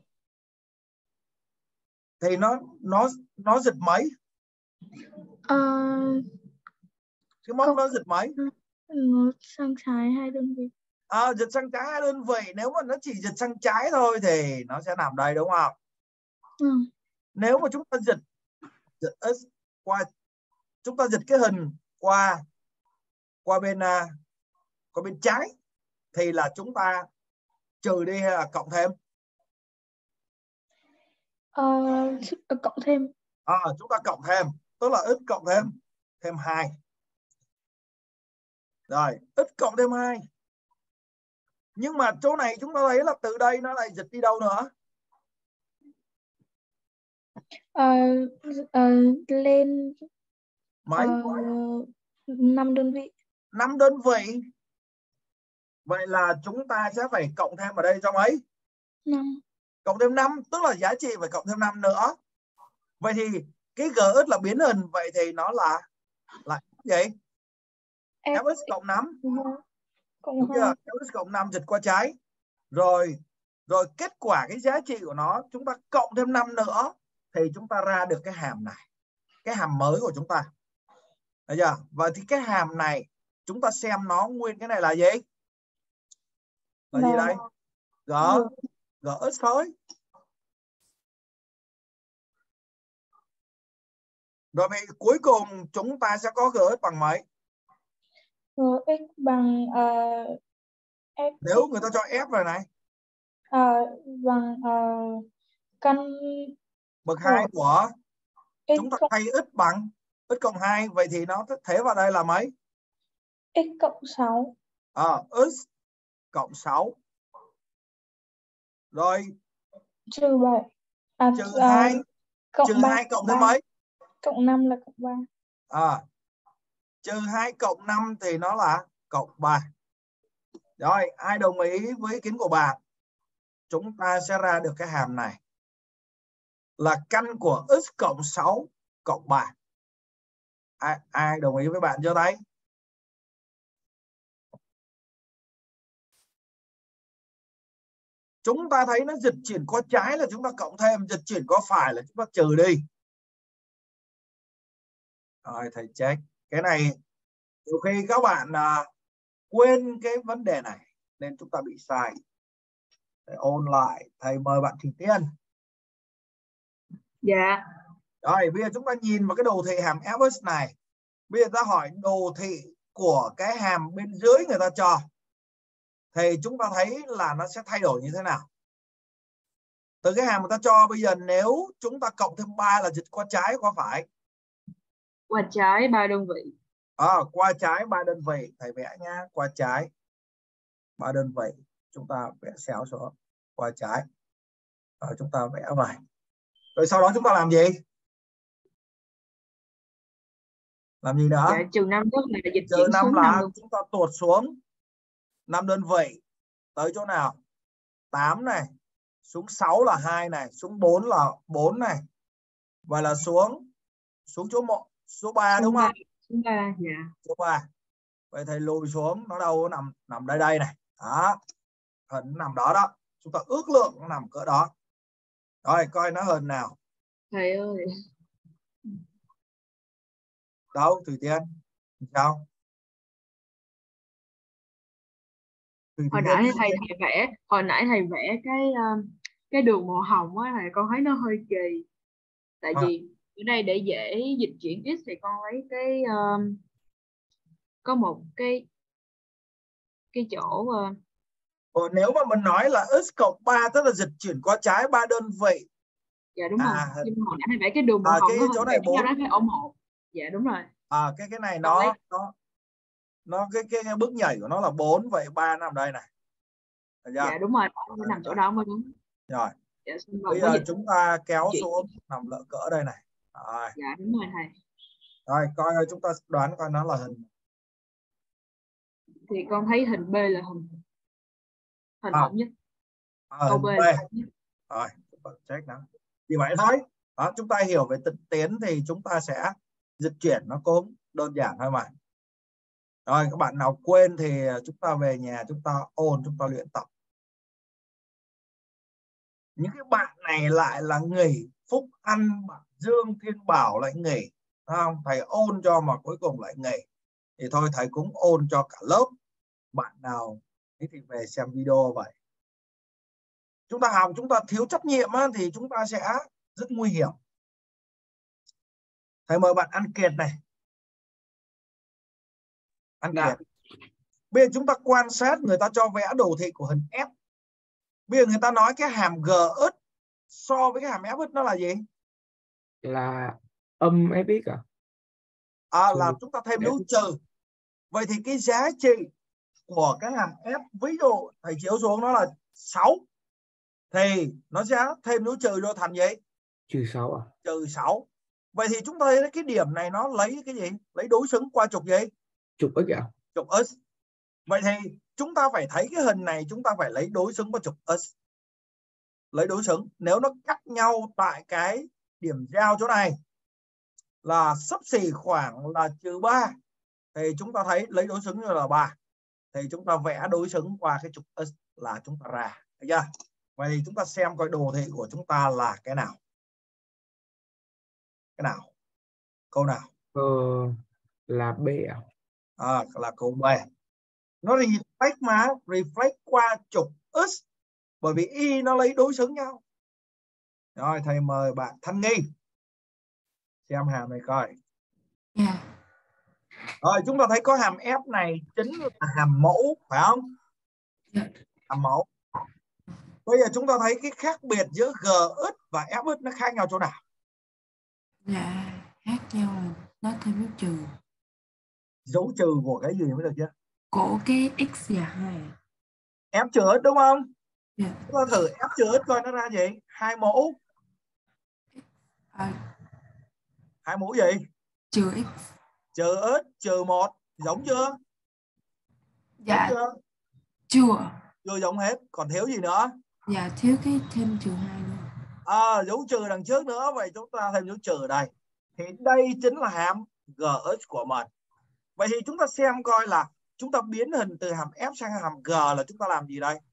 thì nó nó nó dịch mấy? Ờ, Cái mốc Không. nó dịch mấy? nó sang trái hai đơn vị. À, dịch sang trái hai đơn vị. Nếu mà nó chỉ dịch sang trái thôi thì nó sẽ nằm đây, đúng không? Ừ. Nếu mà chúng ta dịch dịch x qua, chúng ta dịch cái hình qua qua bên uh, qua bên trái thì là chúng ta trừ đi hay là cộng thêm? Ờ, cộng thêm. À, chúng ta cộng thêm, tức là x cộng thêm thêm hai. Rồi, x cộng thêm hai. Nhưng mà chỗ này chúng ta thấy là từ đây nó lại dịch đi đâu nữa? Ờ, ờ, lên Mấy? uh, năm đơn vị. năm đơn vị. Vậy là chúng ta sẽ phải cộng thêm ở đây cho mấy? năm. Cộng thêm năm, tức là giá trị phải cộng thêm năm nữa. Vậy thì cái Gx là biến hình, vậy thì nó là là gì? F... Fx cộng năm. Cộng Đúng chưa? hai. Fx cộng năm dịch qua trái. Rồi, rồi kết quả cái giá trị của nó chúng ta cộng thêm năm nữa thì chúng ta ra được cái hàm này. Cái hàm mới của chúng ta. Được chưa? Vậy thì cái hàm này chúng ta xem nó nguyên cái này là gì? Là gì đây? G, Gx thôi. Rồi vậy cuối cùng chúng ta sẽ có gx bằng mấy? Gx bằng uh, f. Nếu người ta cho f rồi này. Uh, bằng uh, căn bậc hai của x chúng ta thay x bằng x cộng hai, vậy thì nó thế vào đây là mấy? X cộng sáu. À, x cộng sáu. Rồi Trừ bảy. À, trừ à, hai. Cộng Trừ ba, hai cộng thêm mấy? Cộng năm là cộng ba. À, trừ hai cộng năm thì nó là cộng ba. Rồi, ai đồng ý với ý kiến của bạn? Chúng ta sẽ ra được cái hàm này là căn của x cộng sáu cộng ba. Ai, ai đồng ý với bạn giơ tay? Chúng ta thấy nó dịch chuyển qua trái là chúng ta cộng thêm, dịch chuyển qua phải là chúng ta trừ đi. Rồi thầy check. Cái này nhiều khi các bạn à, quên cái vấn đề này nên chúng ta bị sai. Thầy ôn lại, thầy mời bạn Thủy Tiên. Dạ. Rồi bây giờ chúng ta nhìn vào cái đồ thị hàm ép ích này. Bây giờ ta hỏi đồ thị của cái hàm bên dưới người ta cho, thì chúng ta thấy là nó sẽ thay đổi như thế nào? Từ cái hàm người ta cho bây giờ nếu chúng ta cộng thêm ba là dịch qua trái qua phải? Qua trái ba đơn vị. À, qua trái ba đơn vị. Thầy vẽ nhá, qua trái ba đơn vị. Chúng ta vẽ xéo xuống qua trái. Rồi chúng ta vẽ vậy. Rồi sau đó chúng ta làm gì? Làm gì nữa? Dạ, trừ năm tức là dịch trừ chuyển năm xuống là năm chúng ta tuột xuống năm đơn vị tới chỗ nào? tám này, xuống sáu là hai này, xuống bốn là bốn này. Và là xuống xuống chỗ một, số ba đúng không? Số ba, dạ. Số ba. Vậy thầy lùi xuống nó đâu nằm nằm đây đây này. Đó. Hình nằm đó đó. Chúng ta ước lượng nó nằm cỡ đó. Rồi coi nó hình nào. Thầy ơi. Đâu Thủy Tiên? Sao? Thủy Hồi Tiên nãy Tiên. thầy thầy vẽ, hồi nãy thầy vẽ cái um, cái đường màu hồng á, thầy con thấy nó hơi kỳ. Tại à. vì ở đây để dễ dịch chuyển x thì con lấy cái um, có một cái cái chỗ uh, Ồ, nếu mà mình nói là x cộng ba tức là dịch chuyển qua trái ba đơn vị. Dạ đúng à, rồi. Nhưng mà hồi nãy thầy vẽ cái đường màu à, hồng cái nó chỗ này bốn. nó cái ổ một. Dạ đúng rồi. À, cái cái này nó lấy... nó nó cái, cái cái bước nhảy của nó là bốn, vậy ba nằm đây này. Dạ đúng rồi, nó nằm chỗ đó mới đúng. Rồi. Dạ, bây giờ dịch... chúng ta kéo Chị... xuống nằm lỡ cỡ đây này. Rồi. Dạ đúng rồi thầy. Rồi coi chúng ta đoán coi nó là hình. Thì con thấy hình B là hình hình à. ổn nhất. À, Câu hình B. B. Rồi, chúng ta check nó. Thì vậy thôi. Đó, chúng ta hiểu về thực tiến thì chúng ta sẽ dịch chuyển nó cũng đơn giản thôi mà. Rồi các bạn nào quên thì chúng ta về nhà chúng ta ôn, chúng ta luyện tập. Những cái bạn này lại là nghỉ, Phúc Ăn, Bảo Dương, Thiên Bảo lại nghỉ, không? Thầy ôn cho mà cuối cùng lại nghỉ. Thì thôi thầy cũng ôn cho cả lớp. Bạn nào thì về xem video vậy. Chúng ta học chúng ta thiếu trách nhiệm á, thì chúng ta sẽ rất nguy hiểm. Thầy mời bạn An Kiệt này. An Kiệt. Bây giờ chúng ta quan sát người ta cho vẽ đồ thị của hình F. Bây giờ người ta nói cái hàm gx so với cái hàm fx nó là gì? Là âm fx à? À là chúng ta thêm dấu trừ. Vậy thì cái giá trị của cái hàm f, ví dụ thầy chiếu xuống nó là sáu, thì nó sẽ thêm dấu trừ cho thành gì? Trừ sáu à? Trừ sáu. Vậy thì chúng ta thấy cái điểm này nó lấy cái gì? Lấy đối xứng qua trục gì? Trục x à? Trục x. Vậy thì chúng ta phải thấy cái hình này chúng ta phải lấy đối xứng qua trục x. Lấy đối xứng. Nếu nó cắt nhau tại cái điểm giao chỗ này là xấp xỉ khoảng là trừ ba, thì chúng ta thấy lấy đối xứng như là ba. Thì chúng ta vẽ đối xứng qua cái trục x là chúng ta ra. Được chưa? Vậy thì chúng ta xem coi đồ thị của chúng ta là cái nào. Cái nào? Câu nào? Ờ, là B à? À, là câu B. Nó reflect mà, reflect qua trục x. Bởi vì y nó lấy đối xứng nhau. Rồi thầy mời bạn Thanh Nghi. Xem hàm này coi. Dạ. Rồi chúng ta thấy có hàm F này chính là hàm mẫu, phải không? Dạ. Hàm mẫu. Bây giờ chúng ta thấy cái khác biệt giữa Gx và Fx nó khác nhau chỗ nào? Dạ, khác nhau là nó thêm dấu trừ. Dấu trừ của cái gì mới được chưa? Của cái x và hai. F trừ x đúng không? Dạ. Chúng ta thử F trừ x coi nó ra gì? Hai mẫu. À, Hai mẫu gì? trừ x. Trừ x trừ một. Giống chưa? Dạ. Giống chưa? Chưa. Chưa giống hết. Còn thiếu gì nữa? Dạ, thiếu cái thêm trừ hai nữa. À, dấu trừ đằng trước nữa. Vậy chúng ta thêm dấu trừ ở đây. Thì đây chính là hàm Gx của mình. Vậy thì chúng ta xem coi là chúng ta biến hình từ hàm F sang hàm G là chúng ta làm gì đây?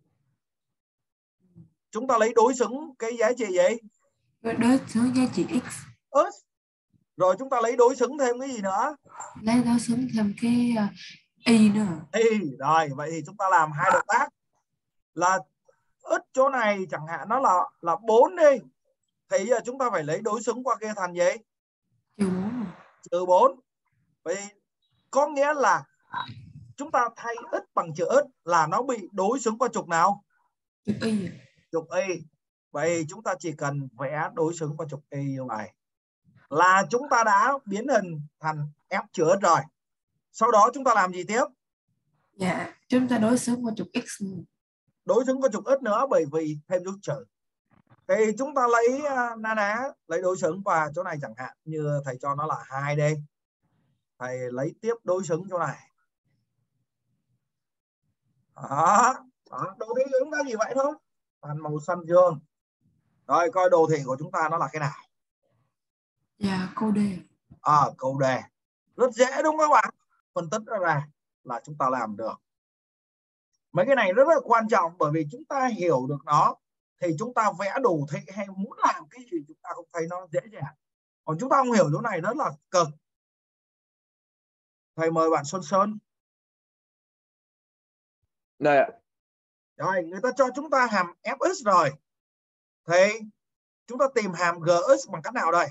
Chúng ta lấy đối xứng cái giá trị gì? Đối xứng giá trị x. X. Rồi chúng ta lấy đối xứng thêm cái gì nữa? Lấy đối xứng thêm cái uh, y nữa. Y. Rồi, vậy thì chúng ta làm hai động tác. Là x chỗ này chẳng hạn nó là là bốn đi. Thì giờ chúng ta phải lấy đối xứng qua kia thành gì? Trừ bốn. Trừ bốn. Vậy có nghĩa là chúng ta thay x bằng trừ x là nó bị đối xứng qua trục nào? Trục y. Trục y. Vậy chúng ta chỉ cần vẽ đối xứng qua trục y như vậy là chúng ta đã biến hình thành F trừ x rồi. Sau đó chúng ta làm gì tiếp? Dạ, chúng ta đối xứng qua trục x. Đối xứng qua trục x nữa bởi vì thêm dấu trừ. Thì chúng ta lấy uh, na ná lấy đối xứng qua chỗ này chẳng hạn như thầy cho nó là hai đi. Thầy lấy tiếp đối xứng chỗ này. Đó, đó. Đồ thị của chúng ta gì vậy thôi. Toàn màu xanh dương. Rồi coi đồ thị của chúng ta nó là cái nào? Dạ, câu D. À, câu D. Rất dễ đúng không các bạn? Phân tích ra là chúng ta làm được. Mấy cái này rất là quan trọng bởi vì chúng ta hiểu được nó thì chúng ta vẽ đồ thị hay muốn làm cái gì chúng ta cũng thấy nó dễ dàng. Còn chúng ta không hiểu chỗ này rất là cực. Thầy mời bạn Xuân Sơn. Đây ạ. Rồi, người ta cho chúng ta hàm Fx rồi. Thì chúng ta tìm hàm Gx bằng cách nào đây?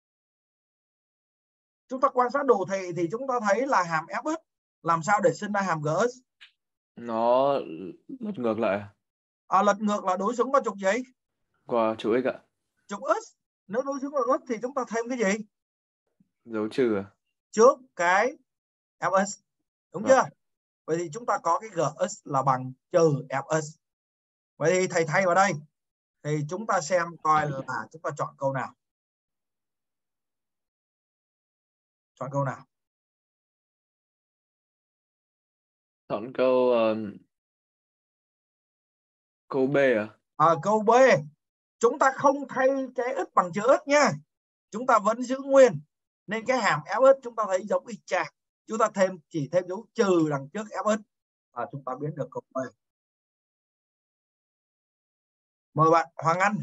Chúng ta quan sát đồ thị thì chúng ta thấy là hàm Fx làm sao để sinh ra hàm Gx? Nó lật ngược lại. À, lật ngược là đối xứng qua trục gì? Qua trục x ạ. Trục x. Nếu đối xứng qua x thì chúng ta thêm cái gì? Dấu trừ à? Trước cái Fx. Đúng à. chưa? Vậy thì chúng ta có cái Gx là bằng trừ Fx. Vậy thì thầy thay vào đây. Thì chúng ta xem coi là chúng ta chọn câu nào. Chọn câu nào? Chọn câu uh, câu B à? À, câu B. Chúng ta không thay cái x bằng chữ x nha. Chúng ta vẫn giữ nguyên. Nên cái hàm Fx chúng ta thấy giống y chang. Chúng ta thêm chỉ thêm dấu trừ đằng trước Fx. Và chúng ta biến được câu B. Mời bạn Hoàng Anh.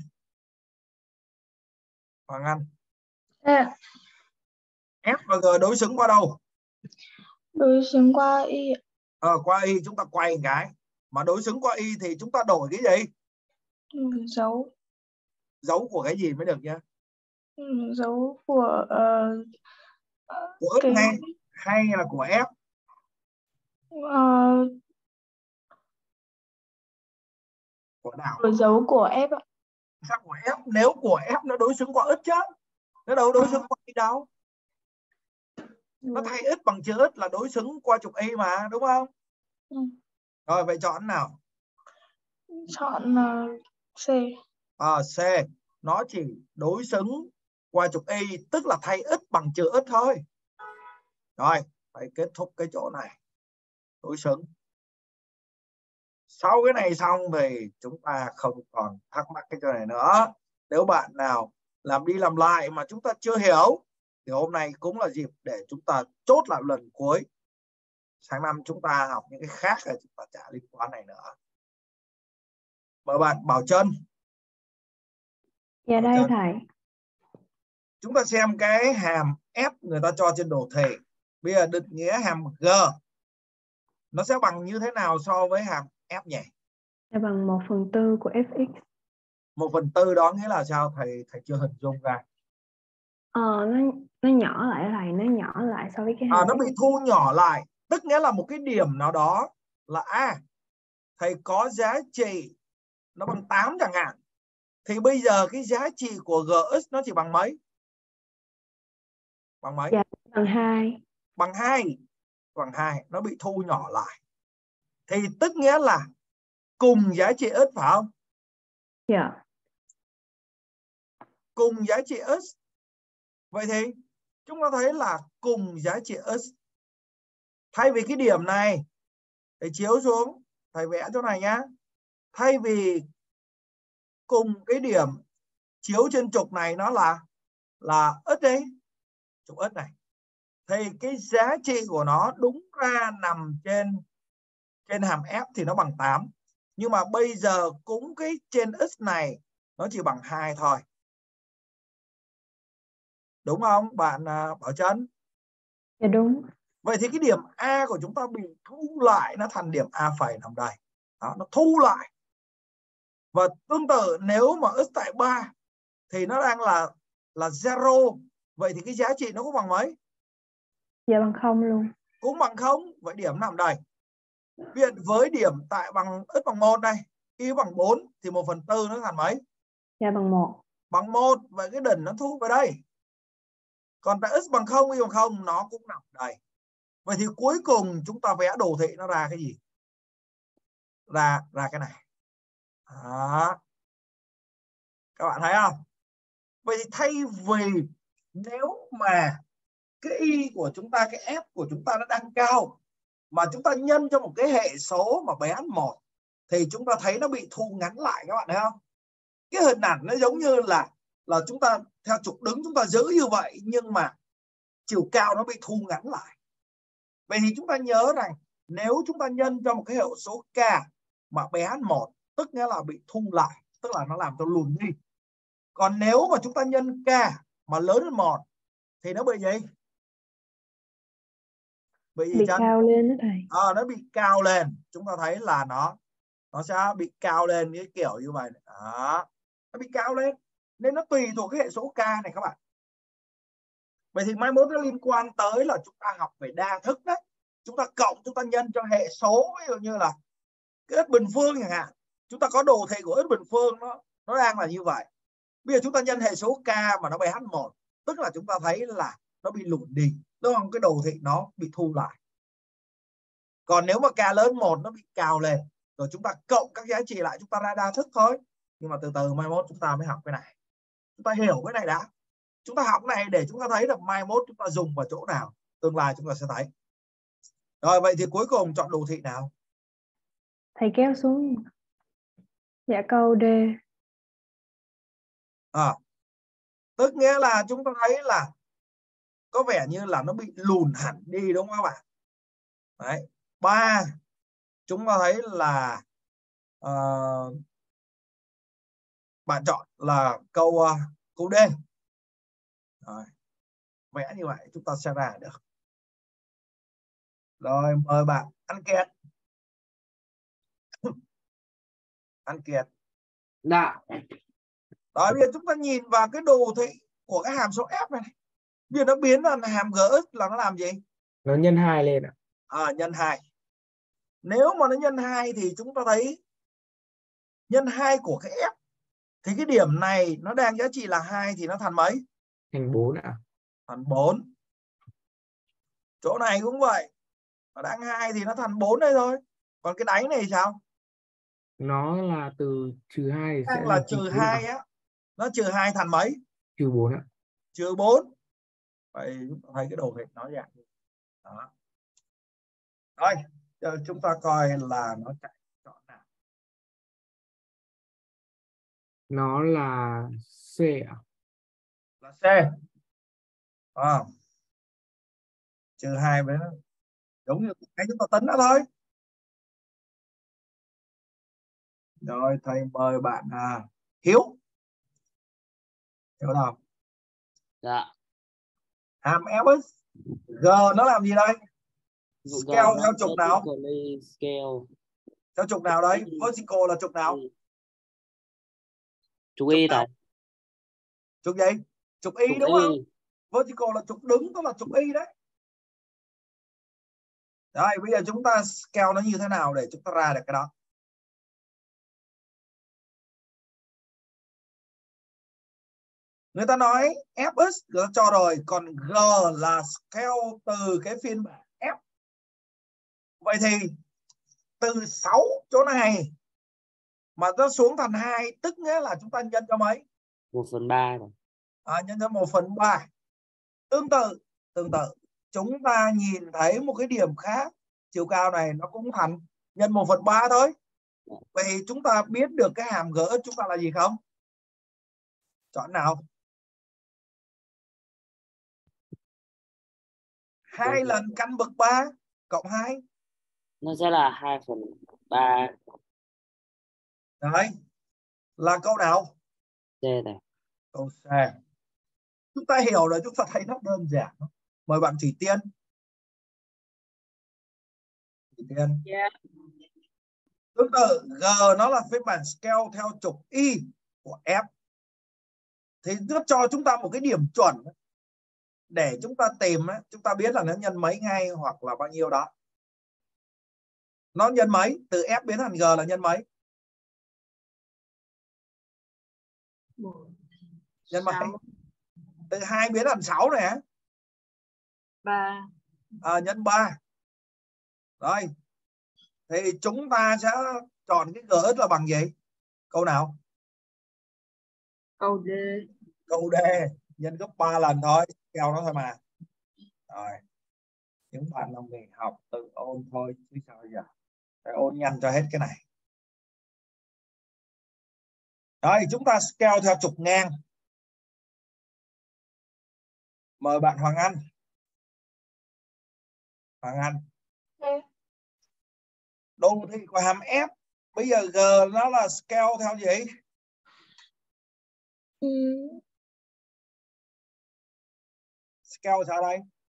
Hoàng Anh. À, F và G đối xứng qua đâu? đối xứng qua y. Ờ, qua y chúng ta quay một cái. Mà đối xứng qua y thì chúng ta đổi cái gì? Ừ, dấu. Dấu của cái gì mới được nhá? Ừ, dấu của uh, Của x cái... hay, hay là của F? Uh, Của nào? của dấu của F ạ. Sao của F? Nếu của F nó đối xứng qua x chứ. Nó đâu đối xứng qua y đâu. Nó thay x bằng chữ x là đối xứng qua trục y mà, đúng không? Ừ. Rồi vậy chọn nào? Chọn uh, C. À, C. Nó chỉ đối xứng qua trục y, tức là thay x bằng chữ x thôi. Rồi, phải kết thúc cái chỗ này. Đối xứng. Sau cái này xong thì chúng ta không còn thắc mắc cái chỗ này nữa. Nếu bạn nào làm đi làm lại mà chúng ta chưa hiểu thì hôm nay cũng là dịp để chúng ta chốt lại lần cuối. Sáng năm chúng ta học những cái khác là chúng ta chả liên quan này nữa. Mời bạn Bảo Trân. Dạ đây thầy. Chúng ta xem cái hàm F người ta cho trên đồ thị. Bây giờ định nghĩa hàm G nó sẽ bằng như thế nào so với hàm F nhỉ? Sẽ bằng một phần tư của Fx. Một phần tư đó nghĩa là sao? Thầy thầy chưa hình dung ra. Ờ, nó nó nhỏ lại thầy, nó nhỏ lại so với cái À, hàm nó F. bị thu nhỏ lại, tức nghĩa là một cái điểm nào đó là A thầy có giá trị nó bằng tám chẳng hạn, thì bây giờ cái giá trị của Gx nó chỉ bằng mấy? Bằng mấy? Dạ, bằng hai. Bằng hai. Bằng hai, nó bị thu nhỏ lại. Thì tức nghĩa là cùng giá trị x phải không? Dạ. Cùng giá trị x. Vậy thì chúng ta thấy là cùng giá trị x. Thay vì cái điểm này, thầy chiếu xuống, thầy vẽ chỗ này nhá. Thay vì cùng cái điểm chiếu trên trục này nó là là x đi, trục x này, thì cái giá trị của nó đúng ra nằm trên trên hàm F thì nó bằng tám. Nhưng mà bây giờ cũng cái trên x này nó chỉ bằng hai thôi. Đúng không bạn uh, Bảo Trân? Dạ đúng. Vậy thì cái điểm A của chúng ta bị thu lại, nó thành điểm A phẩy nằm đây. Đó, nó thu lại. Và tương tự nếu mà x tại ba thì nó đang là là zero. Vậy thì cái giá trị nó có bằng mấy? Dạ bằng không luôn. Cũng bằng không. Vậy điểm nằm đây. Biện với điểm tại bằng x bằng một đây, y bằng bốn thì một phần tư nó thành mấy? Dạ bằng một. Bằng một. Vậy cái đỉnh nó thu vào đây. Còn tại x bằng không, y bằng không nó cũng nằm đây. Vậy thì cuối cùng chúng ta vẽ đồ thị nó ra cái gì? Ra ra cái này. Đó. Các bạn thấy không? Vậy thì thay vì nếu mà cái y của chúng ta, cái f của chúng ta nó đang cao mà chúng ta nhân cho một cái hệ số mà bé hơn một thì chúng ta thấy nó bị thu ngắn lại, các bạn thấy không? Cái hình ảnh nó giống như là là chúng ta theo trục đứng chúng ta giữ như vậy nhưng mà chiều cao nó bị thu ngắn lại. Vậy thì chúng ta nhớ rằng nếu chúng ta nhân cho một cái hệ số k mà bé hơn một, tức nghĩa là bị thu lại, tức là nó làm cho lùn đi. Còn nếu mà chúng ta nhân k mà lớn hơn một thì nó bị gì? Bị gì Bị Trân? cao lên đó thầy. À, nó bị cao lên. Chúng ta thấy là nó nó sẽ bị cao lên cái kiểu như vậy. Đó. Nó bị cao lên. Nên nó tùy thuộc cái hệ số k này các bạn. Vậy thì mai mốt nó liên quan tới là chúng ta học về đa thức đấy. Chúng ta cộng, chúng ta nhân cho hệ số, ví dụ như là cái x bình phương chẳng hạn. Chúng ta có đồ thị của x bình phương nó nó đang là như vậy. Bây giờ chúng ta nhân hệ số k mà nó bé hơn một, tức là chúng ta thấy là nó bị lùn đi, đúng không? Cái đồ thị nó bị thu lại. Còn nếu mà k lớn một nó bị cao lên, rồi chúng ta cộng các giá trị lại, chúng ta ra đa thức thôi. Nhưng mà từ từ mai mốt chúng ta mới học cái này. Chúng ta hiểu cái này đã. Chúng ta học này để chúng ta thấy được mai mốt chúng ta dùng vào chỗ nào, tương lai chúng ta sẽ thấy. Rồi vậy thì cuối cùng chọn đồ thị nào? Thầy kéo xuống. Dạ câu D. À, tức nghĩa là chúng ta thấy là có vẻ như là nó bị lùn hẳn đi, đúng không các bạn? Đấy. Ba, chúng ta thấy là uh, bạn chọn là câu uh, câu D. Rồi. Vẽ như vậy chúng ta sẽ ra được. Rồi mời bạn Anh Kiệt. Anh Kiệt. Dạ. Rồi bây giờ chúng ta nhìn vào cái đồ thị của cái hàm số F này. Bây giờ nó biến thành hàm Gx là nó làm gì? Nó nhân hai lên ạ. À, nhân hai. Nếu mà nó nhân hai thì chúng ta thấy nhân hai của cái F thì cái điểm này nó đang giá trị là hai thì nó thành mấy? Thành bốn ạ. Thành bốn. Chỗ này cũng vậy. Nó đang hai thì nó thành bốn đây thôi. Còn cái đáy này sao? Nó là từ trừ hai sẽ Đang là trừ hai á. Nó trừ hai thành mấy? Trừ bốn ạ. Trừ bốn. Vậy thấy cái đồ thị nó dạng. Đó. Rồi, giờ chúng ta coi là nó chạy chọn nào. Nó là C ạ. Là C. À. Trừ hai với nó giống như cái chúng ta tính đó thôi. Rồi thầy mời bạn à, Hiếu. Hiểu nào? Dạ. Hàm F G nó làm gì đây? Scale theo trục nào? Scale. Theo trục nào đấy? Vertical là trục nào? Trục Y thầy. Trục gì? Trục Y Trục đúng Y. không? Vertical là trục đứng, tức là trục Y đấy. Rồi bây giờ chúng ta scale nó như thế nào để chúng ta ra được cái đó? Người ta nói Fx người ta cho rồi, còn G là scale từ cái phiên bản F. Vậy thì từ sáu chỗ này mà nó xuống thành hai, tức nghĩa là chúng ta nhân cho mấy? một phần ba rồi. À, nhân cho một phần ba. Tương tự, tương tự, chúng ta nhìn thấy một cái điểm khác, chiều cao này nó cũng thành nhân một phần ba thôi. Vậy thì chúng ta biết được cái hàm G chúng ta là gì không? Chọn nào? Hai lần căn bậc ba cộng hai. Nó sẽ là hai phần ba. Đấy. Là câu nào? C này. Câu C. Chúng ta hiểu rồi, chúng ta thấy nó đơn giản. Mời bạn Thủy Tiên. Thủy Tiên. Yeah. Tương tự, G nó là phiên bản scale theo trục Y của F. Thì nó cho chúng ta một cái điểm chuẩn để chúng ta tìm, chúng ta biết là nó nhân mấy ngay hoặc là bao nhiêu đó. Nó nhân mấy? Từ F biến thành G là nhân mấy? Nhân mấy? Từ hai biến thành sáu này hả? ba. À, nhân ba. Rồi. Thì chúng ta sẽ chọn cái G là bằng gì? Câu nào? Câu D. Câu D. Nhân gấp ba lần thôi. Kèo nó thôi mà. Rồi. Những bạn nào nghỉ học tự ôn thôi chứ sao giờ. Phải ôn nhanh cho hết cái này. Rồi chúng ta scale theo trục ngang. Mời bạn Hoàng Anh. Hoàng Anh. Đồ thị của hàm F. Bây giờ G nó là scale theo gì? Ừ. Scale sao đây?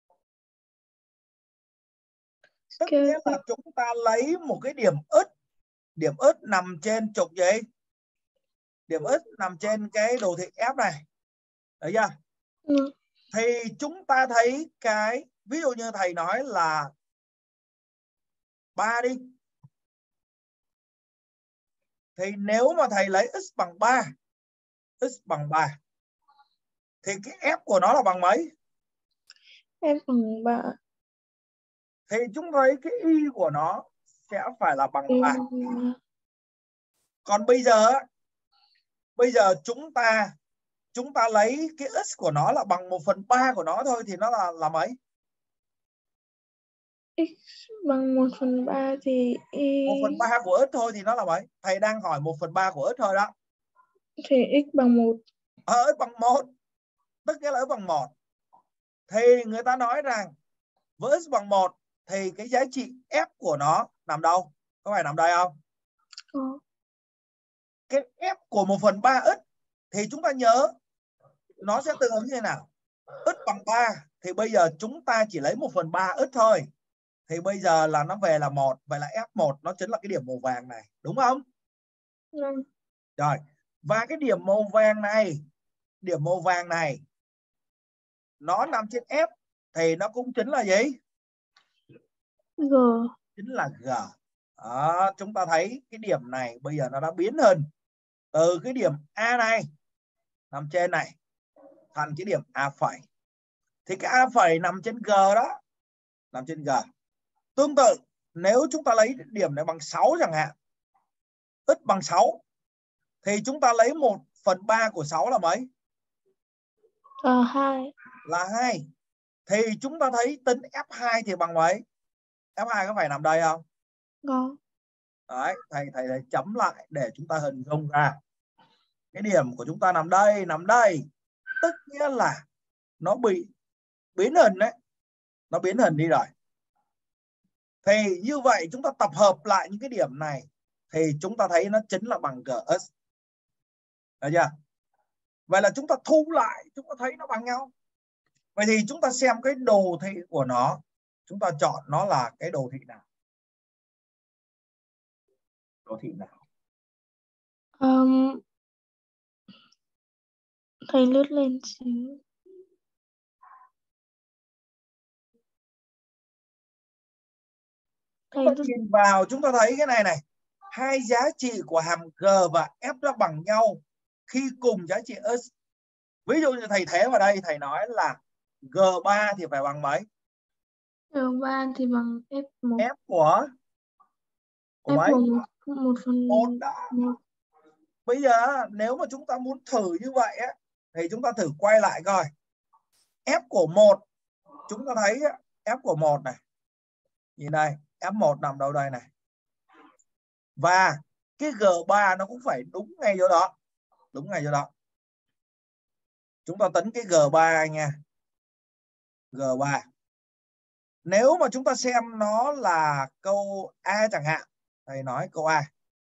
Tức Scale nghĩa là chúng ta lấy một cái điểm ức. Điểm ức nằm trên trục gì? Điểm ức nằm trên cái đồ thị F này. Đấy chưa? Ừ. Thì chúng ta thấy cái, ví dụ như thầy nói là ba đi. Thì nếu mà thầy lấy x bằng ba, x bằng ba, thì cái F của nó là bằng mấy? F bằng ba. Thì chúng thấy cái Y của nó sẽ phải là bằng ba. Còn bây giờ, bây giờ chúng ta chúng ta lấy cái x của nó là bằng một phần ba của nó thôi thì nó là là mấy? X bằng một phần ba thì Y. một phần ba của x thôi thì nó là mấy? Thầy đang hỏi một phần ba của x thôi đó. Thì x bằng một. Ờ, x bằng một. Tức nghĩa là x bằng một. Thì người ta nói rằng với x bằng một thì cái giá trị F của nó nằm đâu? Có phải nằm đây không? Ừ. Cái F của một phần ba x thì chúng ta nhớ nó sẽ tương ứng như thế nào? X bằng ba thì bây giờ chúng ta chỉ lấy một phần ba x thôi. Thì bây giờ là nó về là một. Vậy là F một nó chính là cái điểm màu vàng này. Đúng không? Ừ. Rồi. Và cái điểm màu vàng này, điểm màu vàng này nó nằm trên F thì nó cũng chính là gì? G. Chính là G. Đó, chúng ta thấy cái điểm này bây giờ nó đã biến hình từ cái điểm A này nằm trên này thành cái điểm A phẩy. Thì cái A phẩy nằm trên G đó, nằm trên G. Tương tự, nếu chúng ta lấy điểm này bằng sáu chẳng hạn, x bằng sáu, thì chúng ta lấy một phần ba của sáu là mấy? Là hai. Là hai. Thì chúng ta thấy tính F hai thì bằng mấy? F hai có phải nằm đây không? Có. Đấy, thầy, thầy, thầy chấm lại để chúng ta hình dung ra. Cái điểm của chúng ta nằm đây, nằm đây. Tức nghĩa là nó bị biến hình đấy. Nó biến hình đi rồi. Thì như vậy chúng ta tập hợp lại những cái điểm này thì chúng ta thấy nó chính là bằng Gs. Được chưa? Vậy là chúng ta thu lại, chúng ta thấy nó bằng nhau. Vậy thì chúng ta xem cái đồ thị của nó, chúng ta chọn nó là cái đồ thị nào? Đồ thị nào? Um, thầy lướt lên xíu. Chúng ta nhìn vào chúng ta thấy cái này này, hai giá trị của hàm G và F nó bằng nhau khi cùng giá trị us. Ví dụ như thầy thế vào đây, thầy nói là G ba thì phải bằng mấy? G ba thì bằng F một. F của của F mấy? một, một phần một đó. một. Bây giờ nếu mà chúng ta muốn thử như vậy á, thì chúng ta thử quay lại coi. F của một, chúng ta thấy F của một này. Nhìn đây, F một nằm đâu đây này. Và cái G ba nó cũng phải đúng ngay chỗ đó. Đúng ngay chỗ đó. Chúng ta tính cái G ba nha. G ba. Nếu mà chúng ta xem nó là câu A chẳng hạn, thầy nói câu A.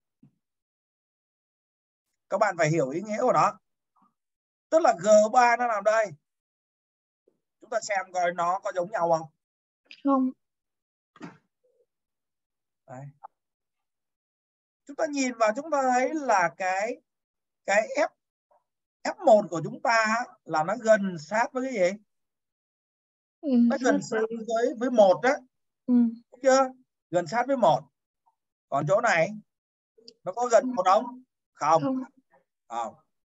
Các bạn phải hiểu ý nghĩa của nó. Tức là G ba nó nằm đây. Chúng ta xem coi nó có giống nhau không? Không. Đấy. Chúng ta nhìn vào chúng ta thấy là cái cái F F một của chúng ta là nó gần sát với cái gì? Ừ, Nó gần sát với với một đó. Ừ. Đúng chưa? Gần sát với một. Còn chỗ này nó có gần một không? Không. Không. Không.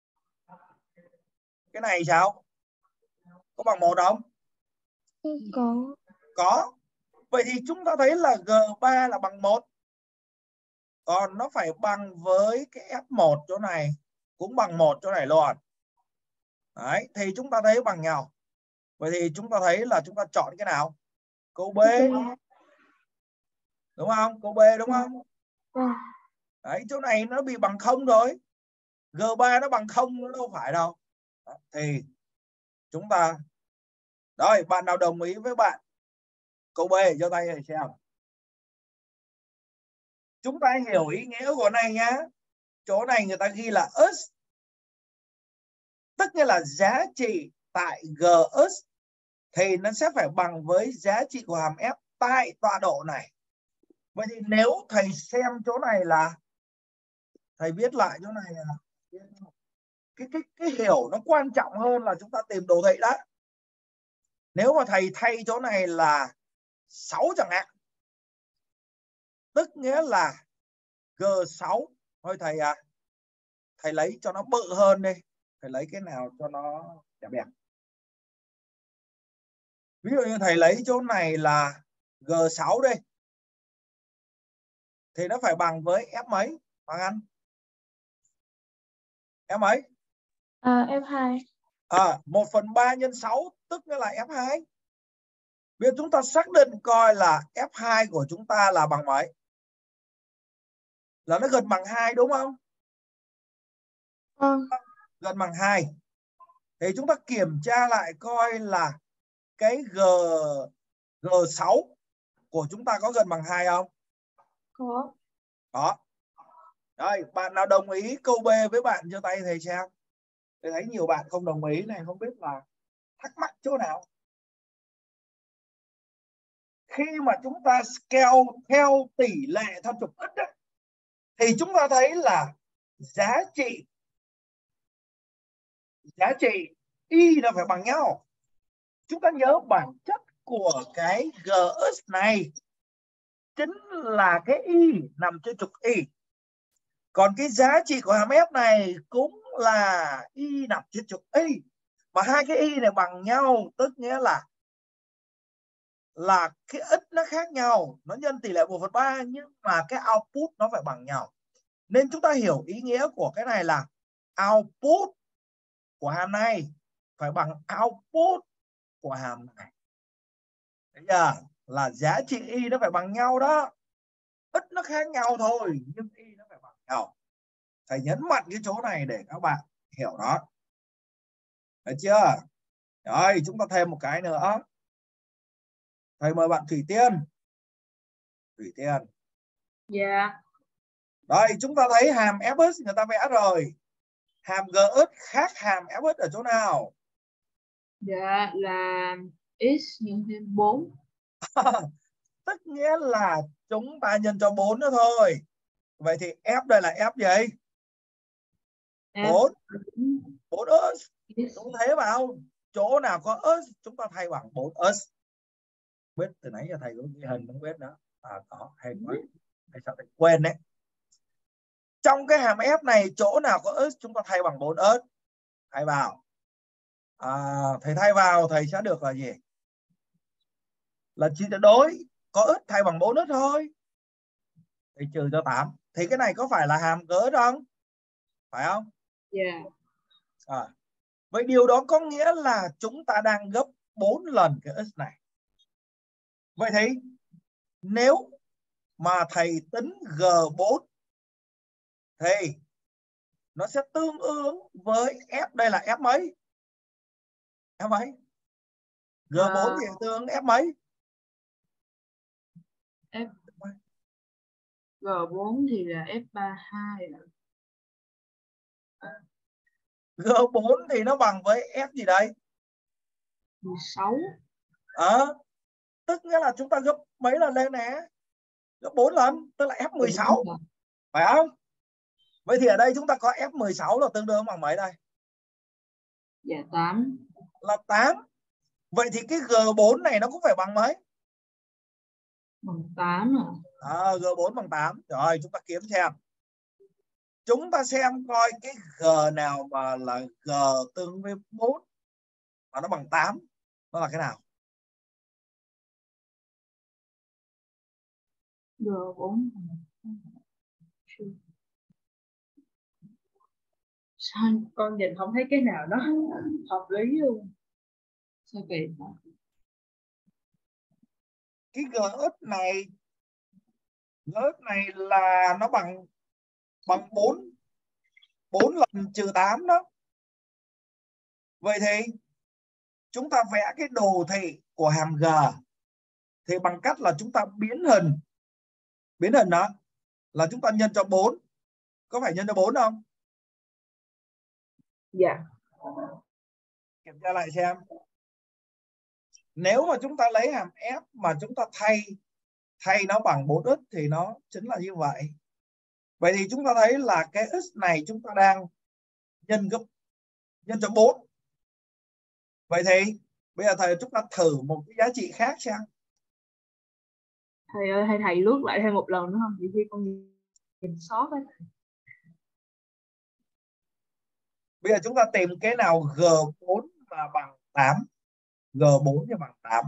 Cái này sao? Có bằng một không? Có. Có. Vậy thì chúng ta thấy là G ba là bằng một. Còn nó phải bằng với cái F một chỗ này cũng bằng một chỗ này luôn. Đấy, thì chúng ta thấy bằng nhau. Vậy thì chúng ta thấy là chúng ta chọn cái nào? Câu B. Đúng không? Câu B đúng không? Đấy, chỗ này nó bị bằng không rồi. G ba nó bằng không, nó đâu phải đâu. Thì chúng ta, rồi bạn nào đồng ý với bạn câu B giơ tay để xem. Chúng ta hiểu ý nghĩa của này nhá. Chỗ này người ta ghi là us, tức nghĩa là giá trị tại gus thì nó sẽ phải bằng với giá trị của hàm F tại tọa độ này. Vậy thì nếu thầy xem chỗ này là thầy viết lại chỗ này là cái cái cái hiểu nó quan trọng hơn là chúng ta tìm đồ thị đó. Nếu mà thầy thay chỗ này là sáu chẳng hạn, tức nghĩa là G sáu, thôi thầy à, thầy lấy cho nó bự hơn đi, thầy lấy cái nào cho nó đẹp đẹp. Ví dụ như thầy lấy chỗ này là G sáu đi, thì nó phải bằng với F mấy Hoàng Anh? F mấy? À, F hai. À, một phần ba nhân sáu tức là F hai. Bây giờ chúng ta xác định coi là F hai của chúng ta là bằng mấy? Là nó gần bằng hai đúng không? Ừ. Gần bằng hai. Thì chúng ta kiểm tra lại coi là cái G G sáu của chúng ta có gần bằng hai không? Có. Đó. Rồi, bạn nào đồng ý câu B với bạn giơ tay thầy xem. Tôi thấy nhiều bạn không đồng ý này, không biết là thắc mắc chỗ nào. Khi mà chúng ta scale theo tỷ lệ theo trục x ấy, thì chúng ta thấy là giá trị giá trị y nó phải bằng nhau. Chúng ta nhớ bản chất của cái gus này chính là cái y nằm trên trục y. Còn cái giá trị của hàm F này cũng là y nằm trên trục y. Mà hai cái y này bằng nhau, tức nghĩa là là cái x nó khác nhau, nó nhân tỷ lệ một phần ba, nhưng mà cái output nó phải bằng nhau. Nên chúng ta hiểu ý nghĩa của cái này là output của hàm này phải bằng output của hàm này. Bây giờ là giá trị y nó phải bằng nhau đó. X nó khác nhau thôi, nhưng y nó phải bằng nhau. Thầy nhấn mạnh cái chỗ này để các bạn hiểu nó. Được chưa? Rồi, chúng ta thêm một cái nữa. Thầy mời bạn Thủy Tiên. Thủy Tiên. Dạ. Yeah. Đây, chúng ta thấy hàm Fx người ta vẽ rồi. Hàm Gs khác hàm Fx ở chỗ nào? Dạ, là x nhân thêm bốn. Tức nghĩa là chúng ta nhân cho bốn nữa thôi. Vậy thì F đây là F gì? bốn. bốn us. Chúng thấy vào chỗ nào có us chúng ta thay bằng bốn us. Biết từ nãy giờ thầy có ghi hình không biết nữa. À, có hay quá, hay sao lại quên đấy. Trong cái hàm F này chỗ nào có x chúng ta thay bằng bốn x. Thay vào. À, thầy thay vào thầy sẽ được là gì? Là chia tuyệt đối, có x thay bằng bốn x thôi. Thì trừ cho tám. Thì cái này có phải là hàm cớ không? Phải không? Dạ. Yeah. À, vậy điều đó có nghĩa là chúng ta đang gấp bốn lần cái x này. Vậy thì nếu mà thầy tính G bốn thì nó sẽ tương ứng với F, đây là F mấy? F mấy? G bốn À, thì tương ứng F mấy? F G bốn thì là F ba mươi hai. G bốn thì nó bằng với F gì đây? mười sáu. À, tức nghĩa là chúng ta gấp mấy lần lên nè? Gấp bốn lần, tức là F mười sáu. Phải không? Vậy thì ở đây chúng ta có F mười sáu là tương đương bằng mấy đây? Dạ tám. Là tám. Vậy thì cái G bốn này nó cũng phải bằng mấy? Bằng tám à? À, G bốn bằng tám. Rồi chúng ta kiếm xem. Chúng ta xem coi cái G nào mà là G tương với bốn mà nó bằng tám. Nó là cái nào? G bốn. Sao con nhìn không thấy cái nào nó hợp lý luôn. Sao kỳ vậy? Cái G x này G x này là nó bằng bằng bốn bốn lần trừ tám đó. Vậy thì chúng ta vẽ cái đồ thị của hàm G thì bằng cách là chúng ta biến hình. Biến hình đó là chúng ta nhân cho bốn. Có phải nhân cho bốn không? Dạ. Kiểm tra lại xem. Nếu mà chúng ta lấy hàm F mà chúng ta thay thay nó bằng bốn x thì nó chính là như vậy. Vậy thì chúng ta thấy là cái x này chúng ta đang nhân gấp nhân cho bốn. Vậy thì bây giờ thầy chúng ta thử một cái giá trị khác xem. Thầy ơi, hay thầy lướt lại thêm một lần nữa không? Vì khi con nhìn sót ấy. Bây giờ chúng ta tìm cái nào G bốn mà bằng tám. G bốn thì bằng tám.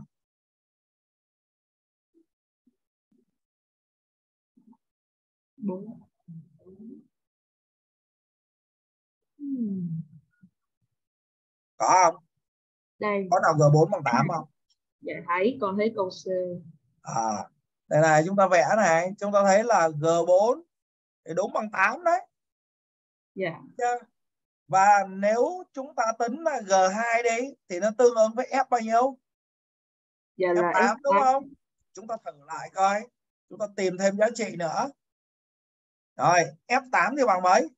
bốn. Hmm. Có không? Đây. Có nào G bốn bằng tám không? Dạ thấy, con thấy câu C. À, đây này chúng ta vẽ này, chúng ta thấy là G bốn thì đúng bằng tám đấy. Dạ. Và nếu chúng ta tính là G hai đi thì nó tương ứng với F bao nhiêu? Dạ F là tám F tám đúng không? Chúng ta thử lại coi. Chúng ta tìm thêm giá trị nữa. Rồi, F tám thì bằng mấy?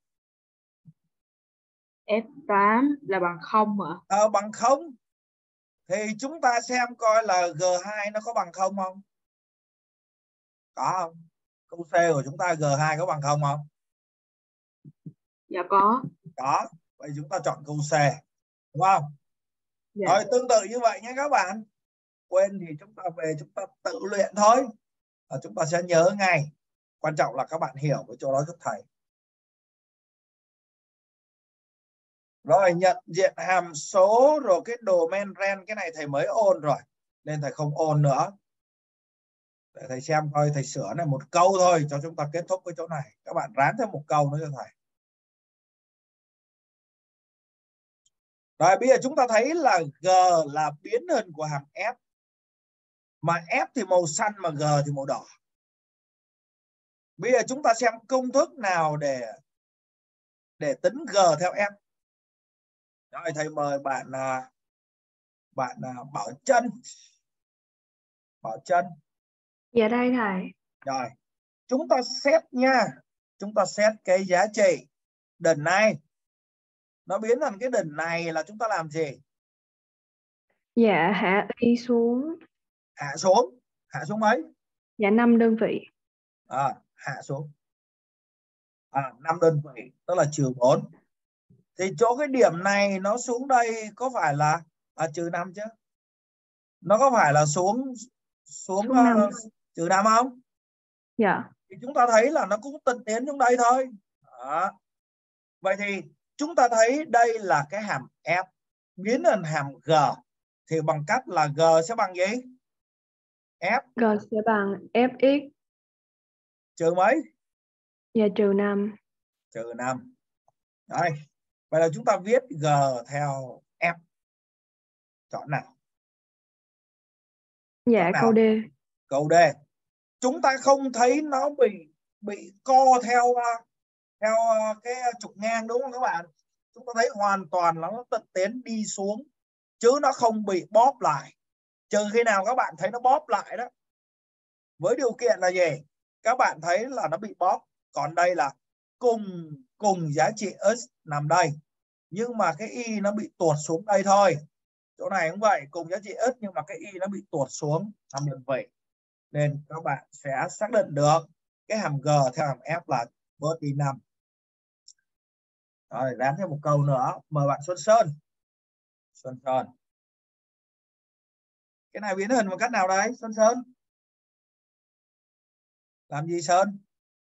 F tám là bằng không ạ? Ờ, bằng không. Thì chúng ta xem coi là G hai nó có bằng không không? Có không? Câu C của chúng ta G hai có bằng không không? Dạ có. Có. Vậy chúng ta chọn câu C. Đúng không? Dạ. Rồi tương tự như vậy nhé các bạn. Quên thì chúng ta về chúng ta tự luyện thôi. Và chúng ta sẽ nhớ ngay. Quan trọng là các bạn hiểu cái chỗ đó giúp thầy. Rồi nhận diện hàm số rồi cái domain range, cái này thầy mới ôn rồi nên thầy không ôn nữa. Để thầy xem coi, thầy sửa này một câu thôi cho chúng ta kết thúc với chỗ này. Các bạn ráng thêm một câu nữa cho thầy. Rồi bây giờ chúng ta thấy là G là biến hình của hàm F. Mà F thì màu xanh mà G thì màu đỏ. Bây giờ chúng ta xem công thức nào để để tính G theo F. Rồi thầy mời bạn bạn Bảo Trân. Bảo Trân. Dạ đây thầy. Rồi, chúng ta xét nha. Chúng ta xét cái giá trị đỉnh này. Nó biến thành cái đỉnh này là chúng ta làm gì? Dạ hạ y xuống. Hạ xuống. Hạ xuống mấy? Dạ năm đơn vị. À, hạ xuống. À, năm đơn vị, tức là trừ bốn. Thì chỗ cái điểm này nó xuống đây có phải là à, trừ năm chứ? Nó có phải là xuống xuống Xuống năm. uh, trừ năm không? Dạ. Thì chúng ta thấy là nó cũng tân tiến trong đây thôi. Đó. Vậy thì chúng ta thấy đây là cái hàm F biến thành hàm G thì bằng cách là G sẽ bằng gì? F G sẽ bằng Fx. Trừ mấy? Dạ trừ năm. Trừ năm. Đây. Vậy là chúng ta viết G theo F. Chọn nào? Dạ Chọn nào? câu D. Câu D. Chúng ta không thấy nó bị bị co theo theo cái trục ngang đúng không các bạn? Chúng ta thấy hoàn toàn là nó tận tiến đi xuống chứ nó không bị bóp lại. Trừ khi nào các bạn thấy nó bóp lại đó. Với điều kiện là gì? Các bạn thấy là nó bị bóp. Còn đây là cùng cùng giá trị x nằm đây. Nhưng mà cái y nó bị tuột xuống đây thôi. Chỗ này cũng vậy, cùng giá trị x nhưng mà cái y nó bị tuột xuống nằm đơn vị. Nên các bạn sẽ xác định được cái hàm G theo hàm F là bớt đi năm. Rồi, dán thêm một câu nữa. Mời bạn Xuân Sơn. Xuân Sơn. Cái này biến hình bằng cách nào đấy, Xuân Sơn? Làm gì Sơn?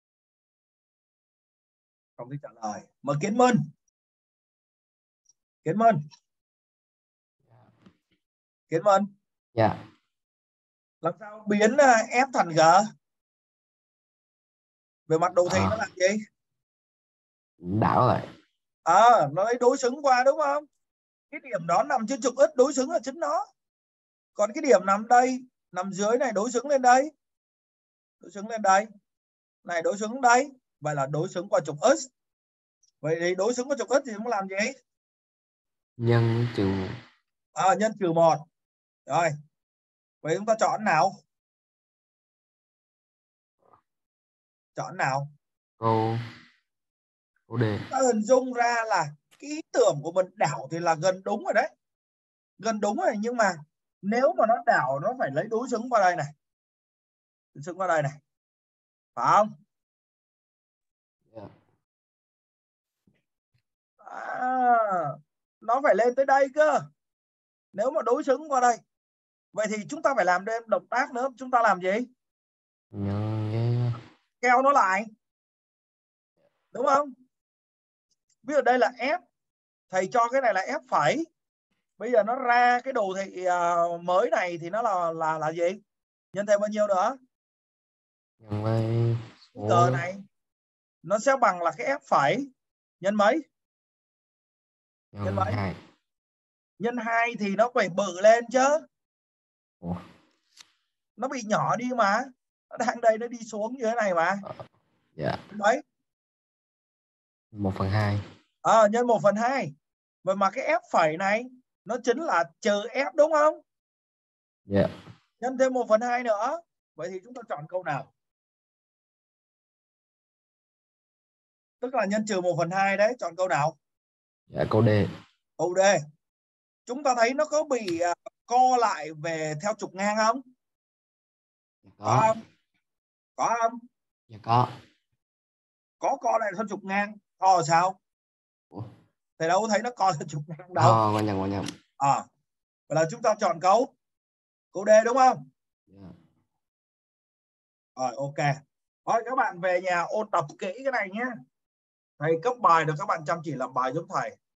Không thích trả lời. Mời Kiến Minh. Kiến Minh. Kiến Minh. Dạ. Làm sao biến F thành G? Về mặt đồ thị À. nó làm gì? Đảo lại. À, nó lấy đối xứng qua đúng không? Cái điểm đó nằm trên trục x đối xứng là chính nó. Còn cái điểm nằm đây, nằm dưới này đối xứng lên đây. Đối xứng lên đây. Này đối xứng đây. Vậy là đối xứng qua trục x. Vậy thì đối xứng qua trục x thì chúng làm gì? Nhân trừ một. À, nhân trừ một. Rồi. Vậy chúng ta chọn nào? Chọn nào? Câu câu D. Ta hình dung ra là cái ý tưởng của mình đảo thì là gần đúng rồi đấy. Gần đúng rồi, nhưng mà nếu mà nó đảo nó phải lấy đối xứng qua đây này. Đối xứng qua đây này. Phải không? Yeah. À, nó phải lên tới đây cơ. Nếu mà đối xứng qua đây. Vậy thì chúng ta phải làm thêm động tác nữa. Chúng ta làm gì? Nhân với Keo nó lại. Đúng không? Ví dụ đây là F. Thầy cho cái này là F phẩy. Bây giờ nó ra cái đồ thị uh, mới này thì nó là là là gì? Nhân thêm bao nhiêu nữa? nhân với G này nó sẽ bằng là cái F phẩy nhân mấy? nhân, nhân mấy? hai. Nhân hai thì nó phải bự lên chứ. Ủa? Nó bị nhỏ đi mà. Nó đang đây nó đi xuống như thế này mà. Dạ. Mấy? một phần hai. À, nhân một phần hai. Vậy mà cái F phẩy này nó chính là trừ F đúng không? Dạ. Nhân thêm một phần hai nữa. Vậy thì chúng ta chọn câu nào? Tức là nhân trừ một phần hai đấy. Chọn câu nào? Dạ câu D. Câu D. Chúng ta thấy nó có bị uh, co lại về theo trục ngang không? Dạ Có. có. Có không? Có không? Dạ có. Có co lại theo trục ngang. Co sao? Ủa? Thầy đâu có thấy nó co theo trục ngang đâu. À, quan nhầm, quan nhầm. À, vậy là chúng ta chọn câu câu D đúng không? Dạ. Rồi, ok. Rồi các bạn về nhà ôn tập kỹ cái này nhé. Thầy cấp bài được các bạn chăm chỉ làm bài giúp thầy.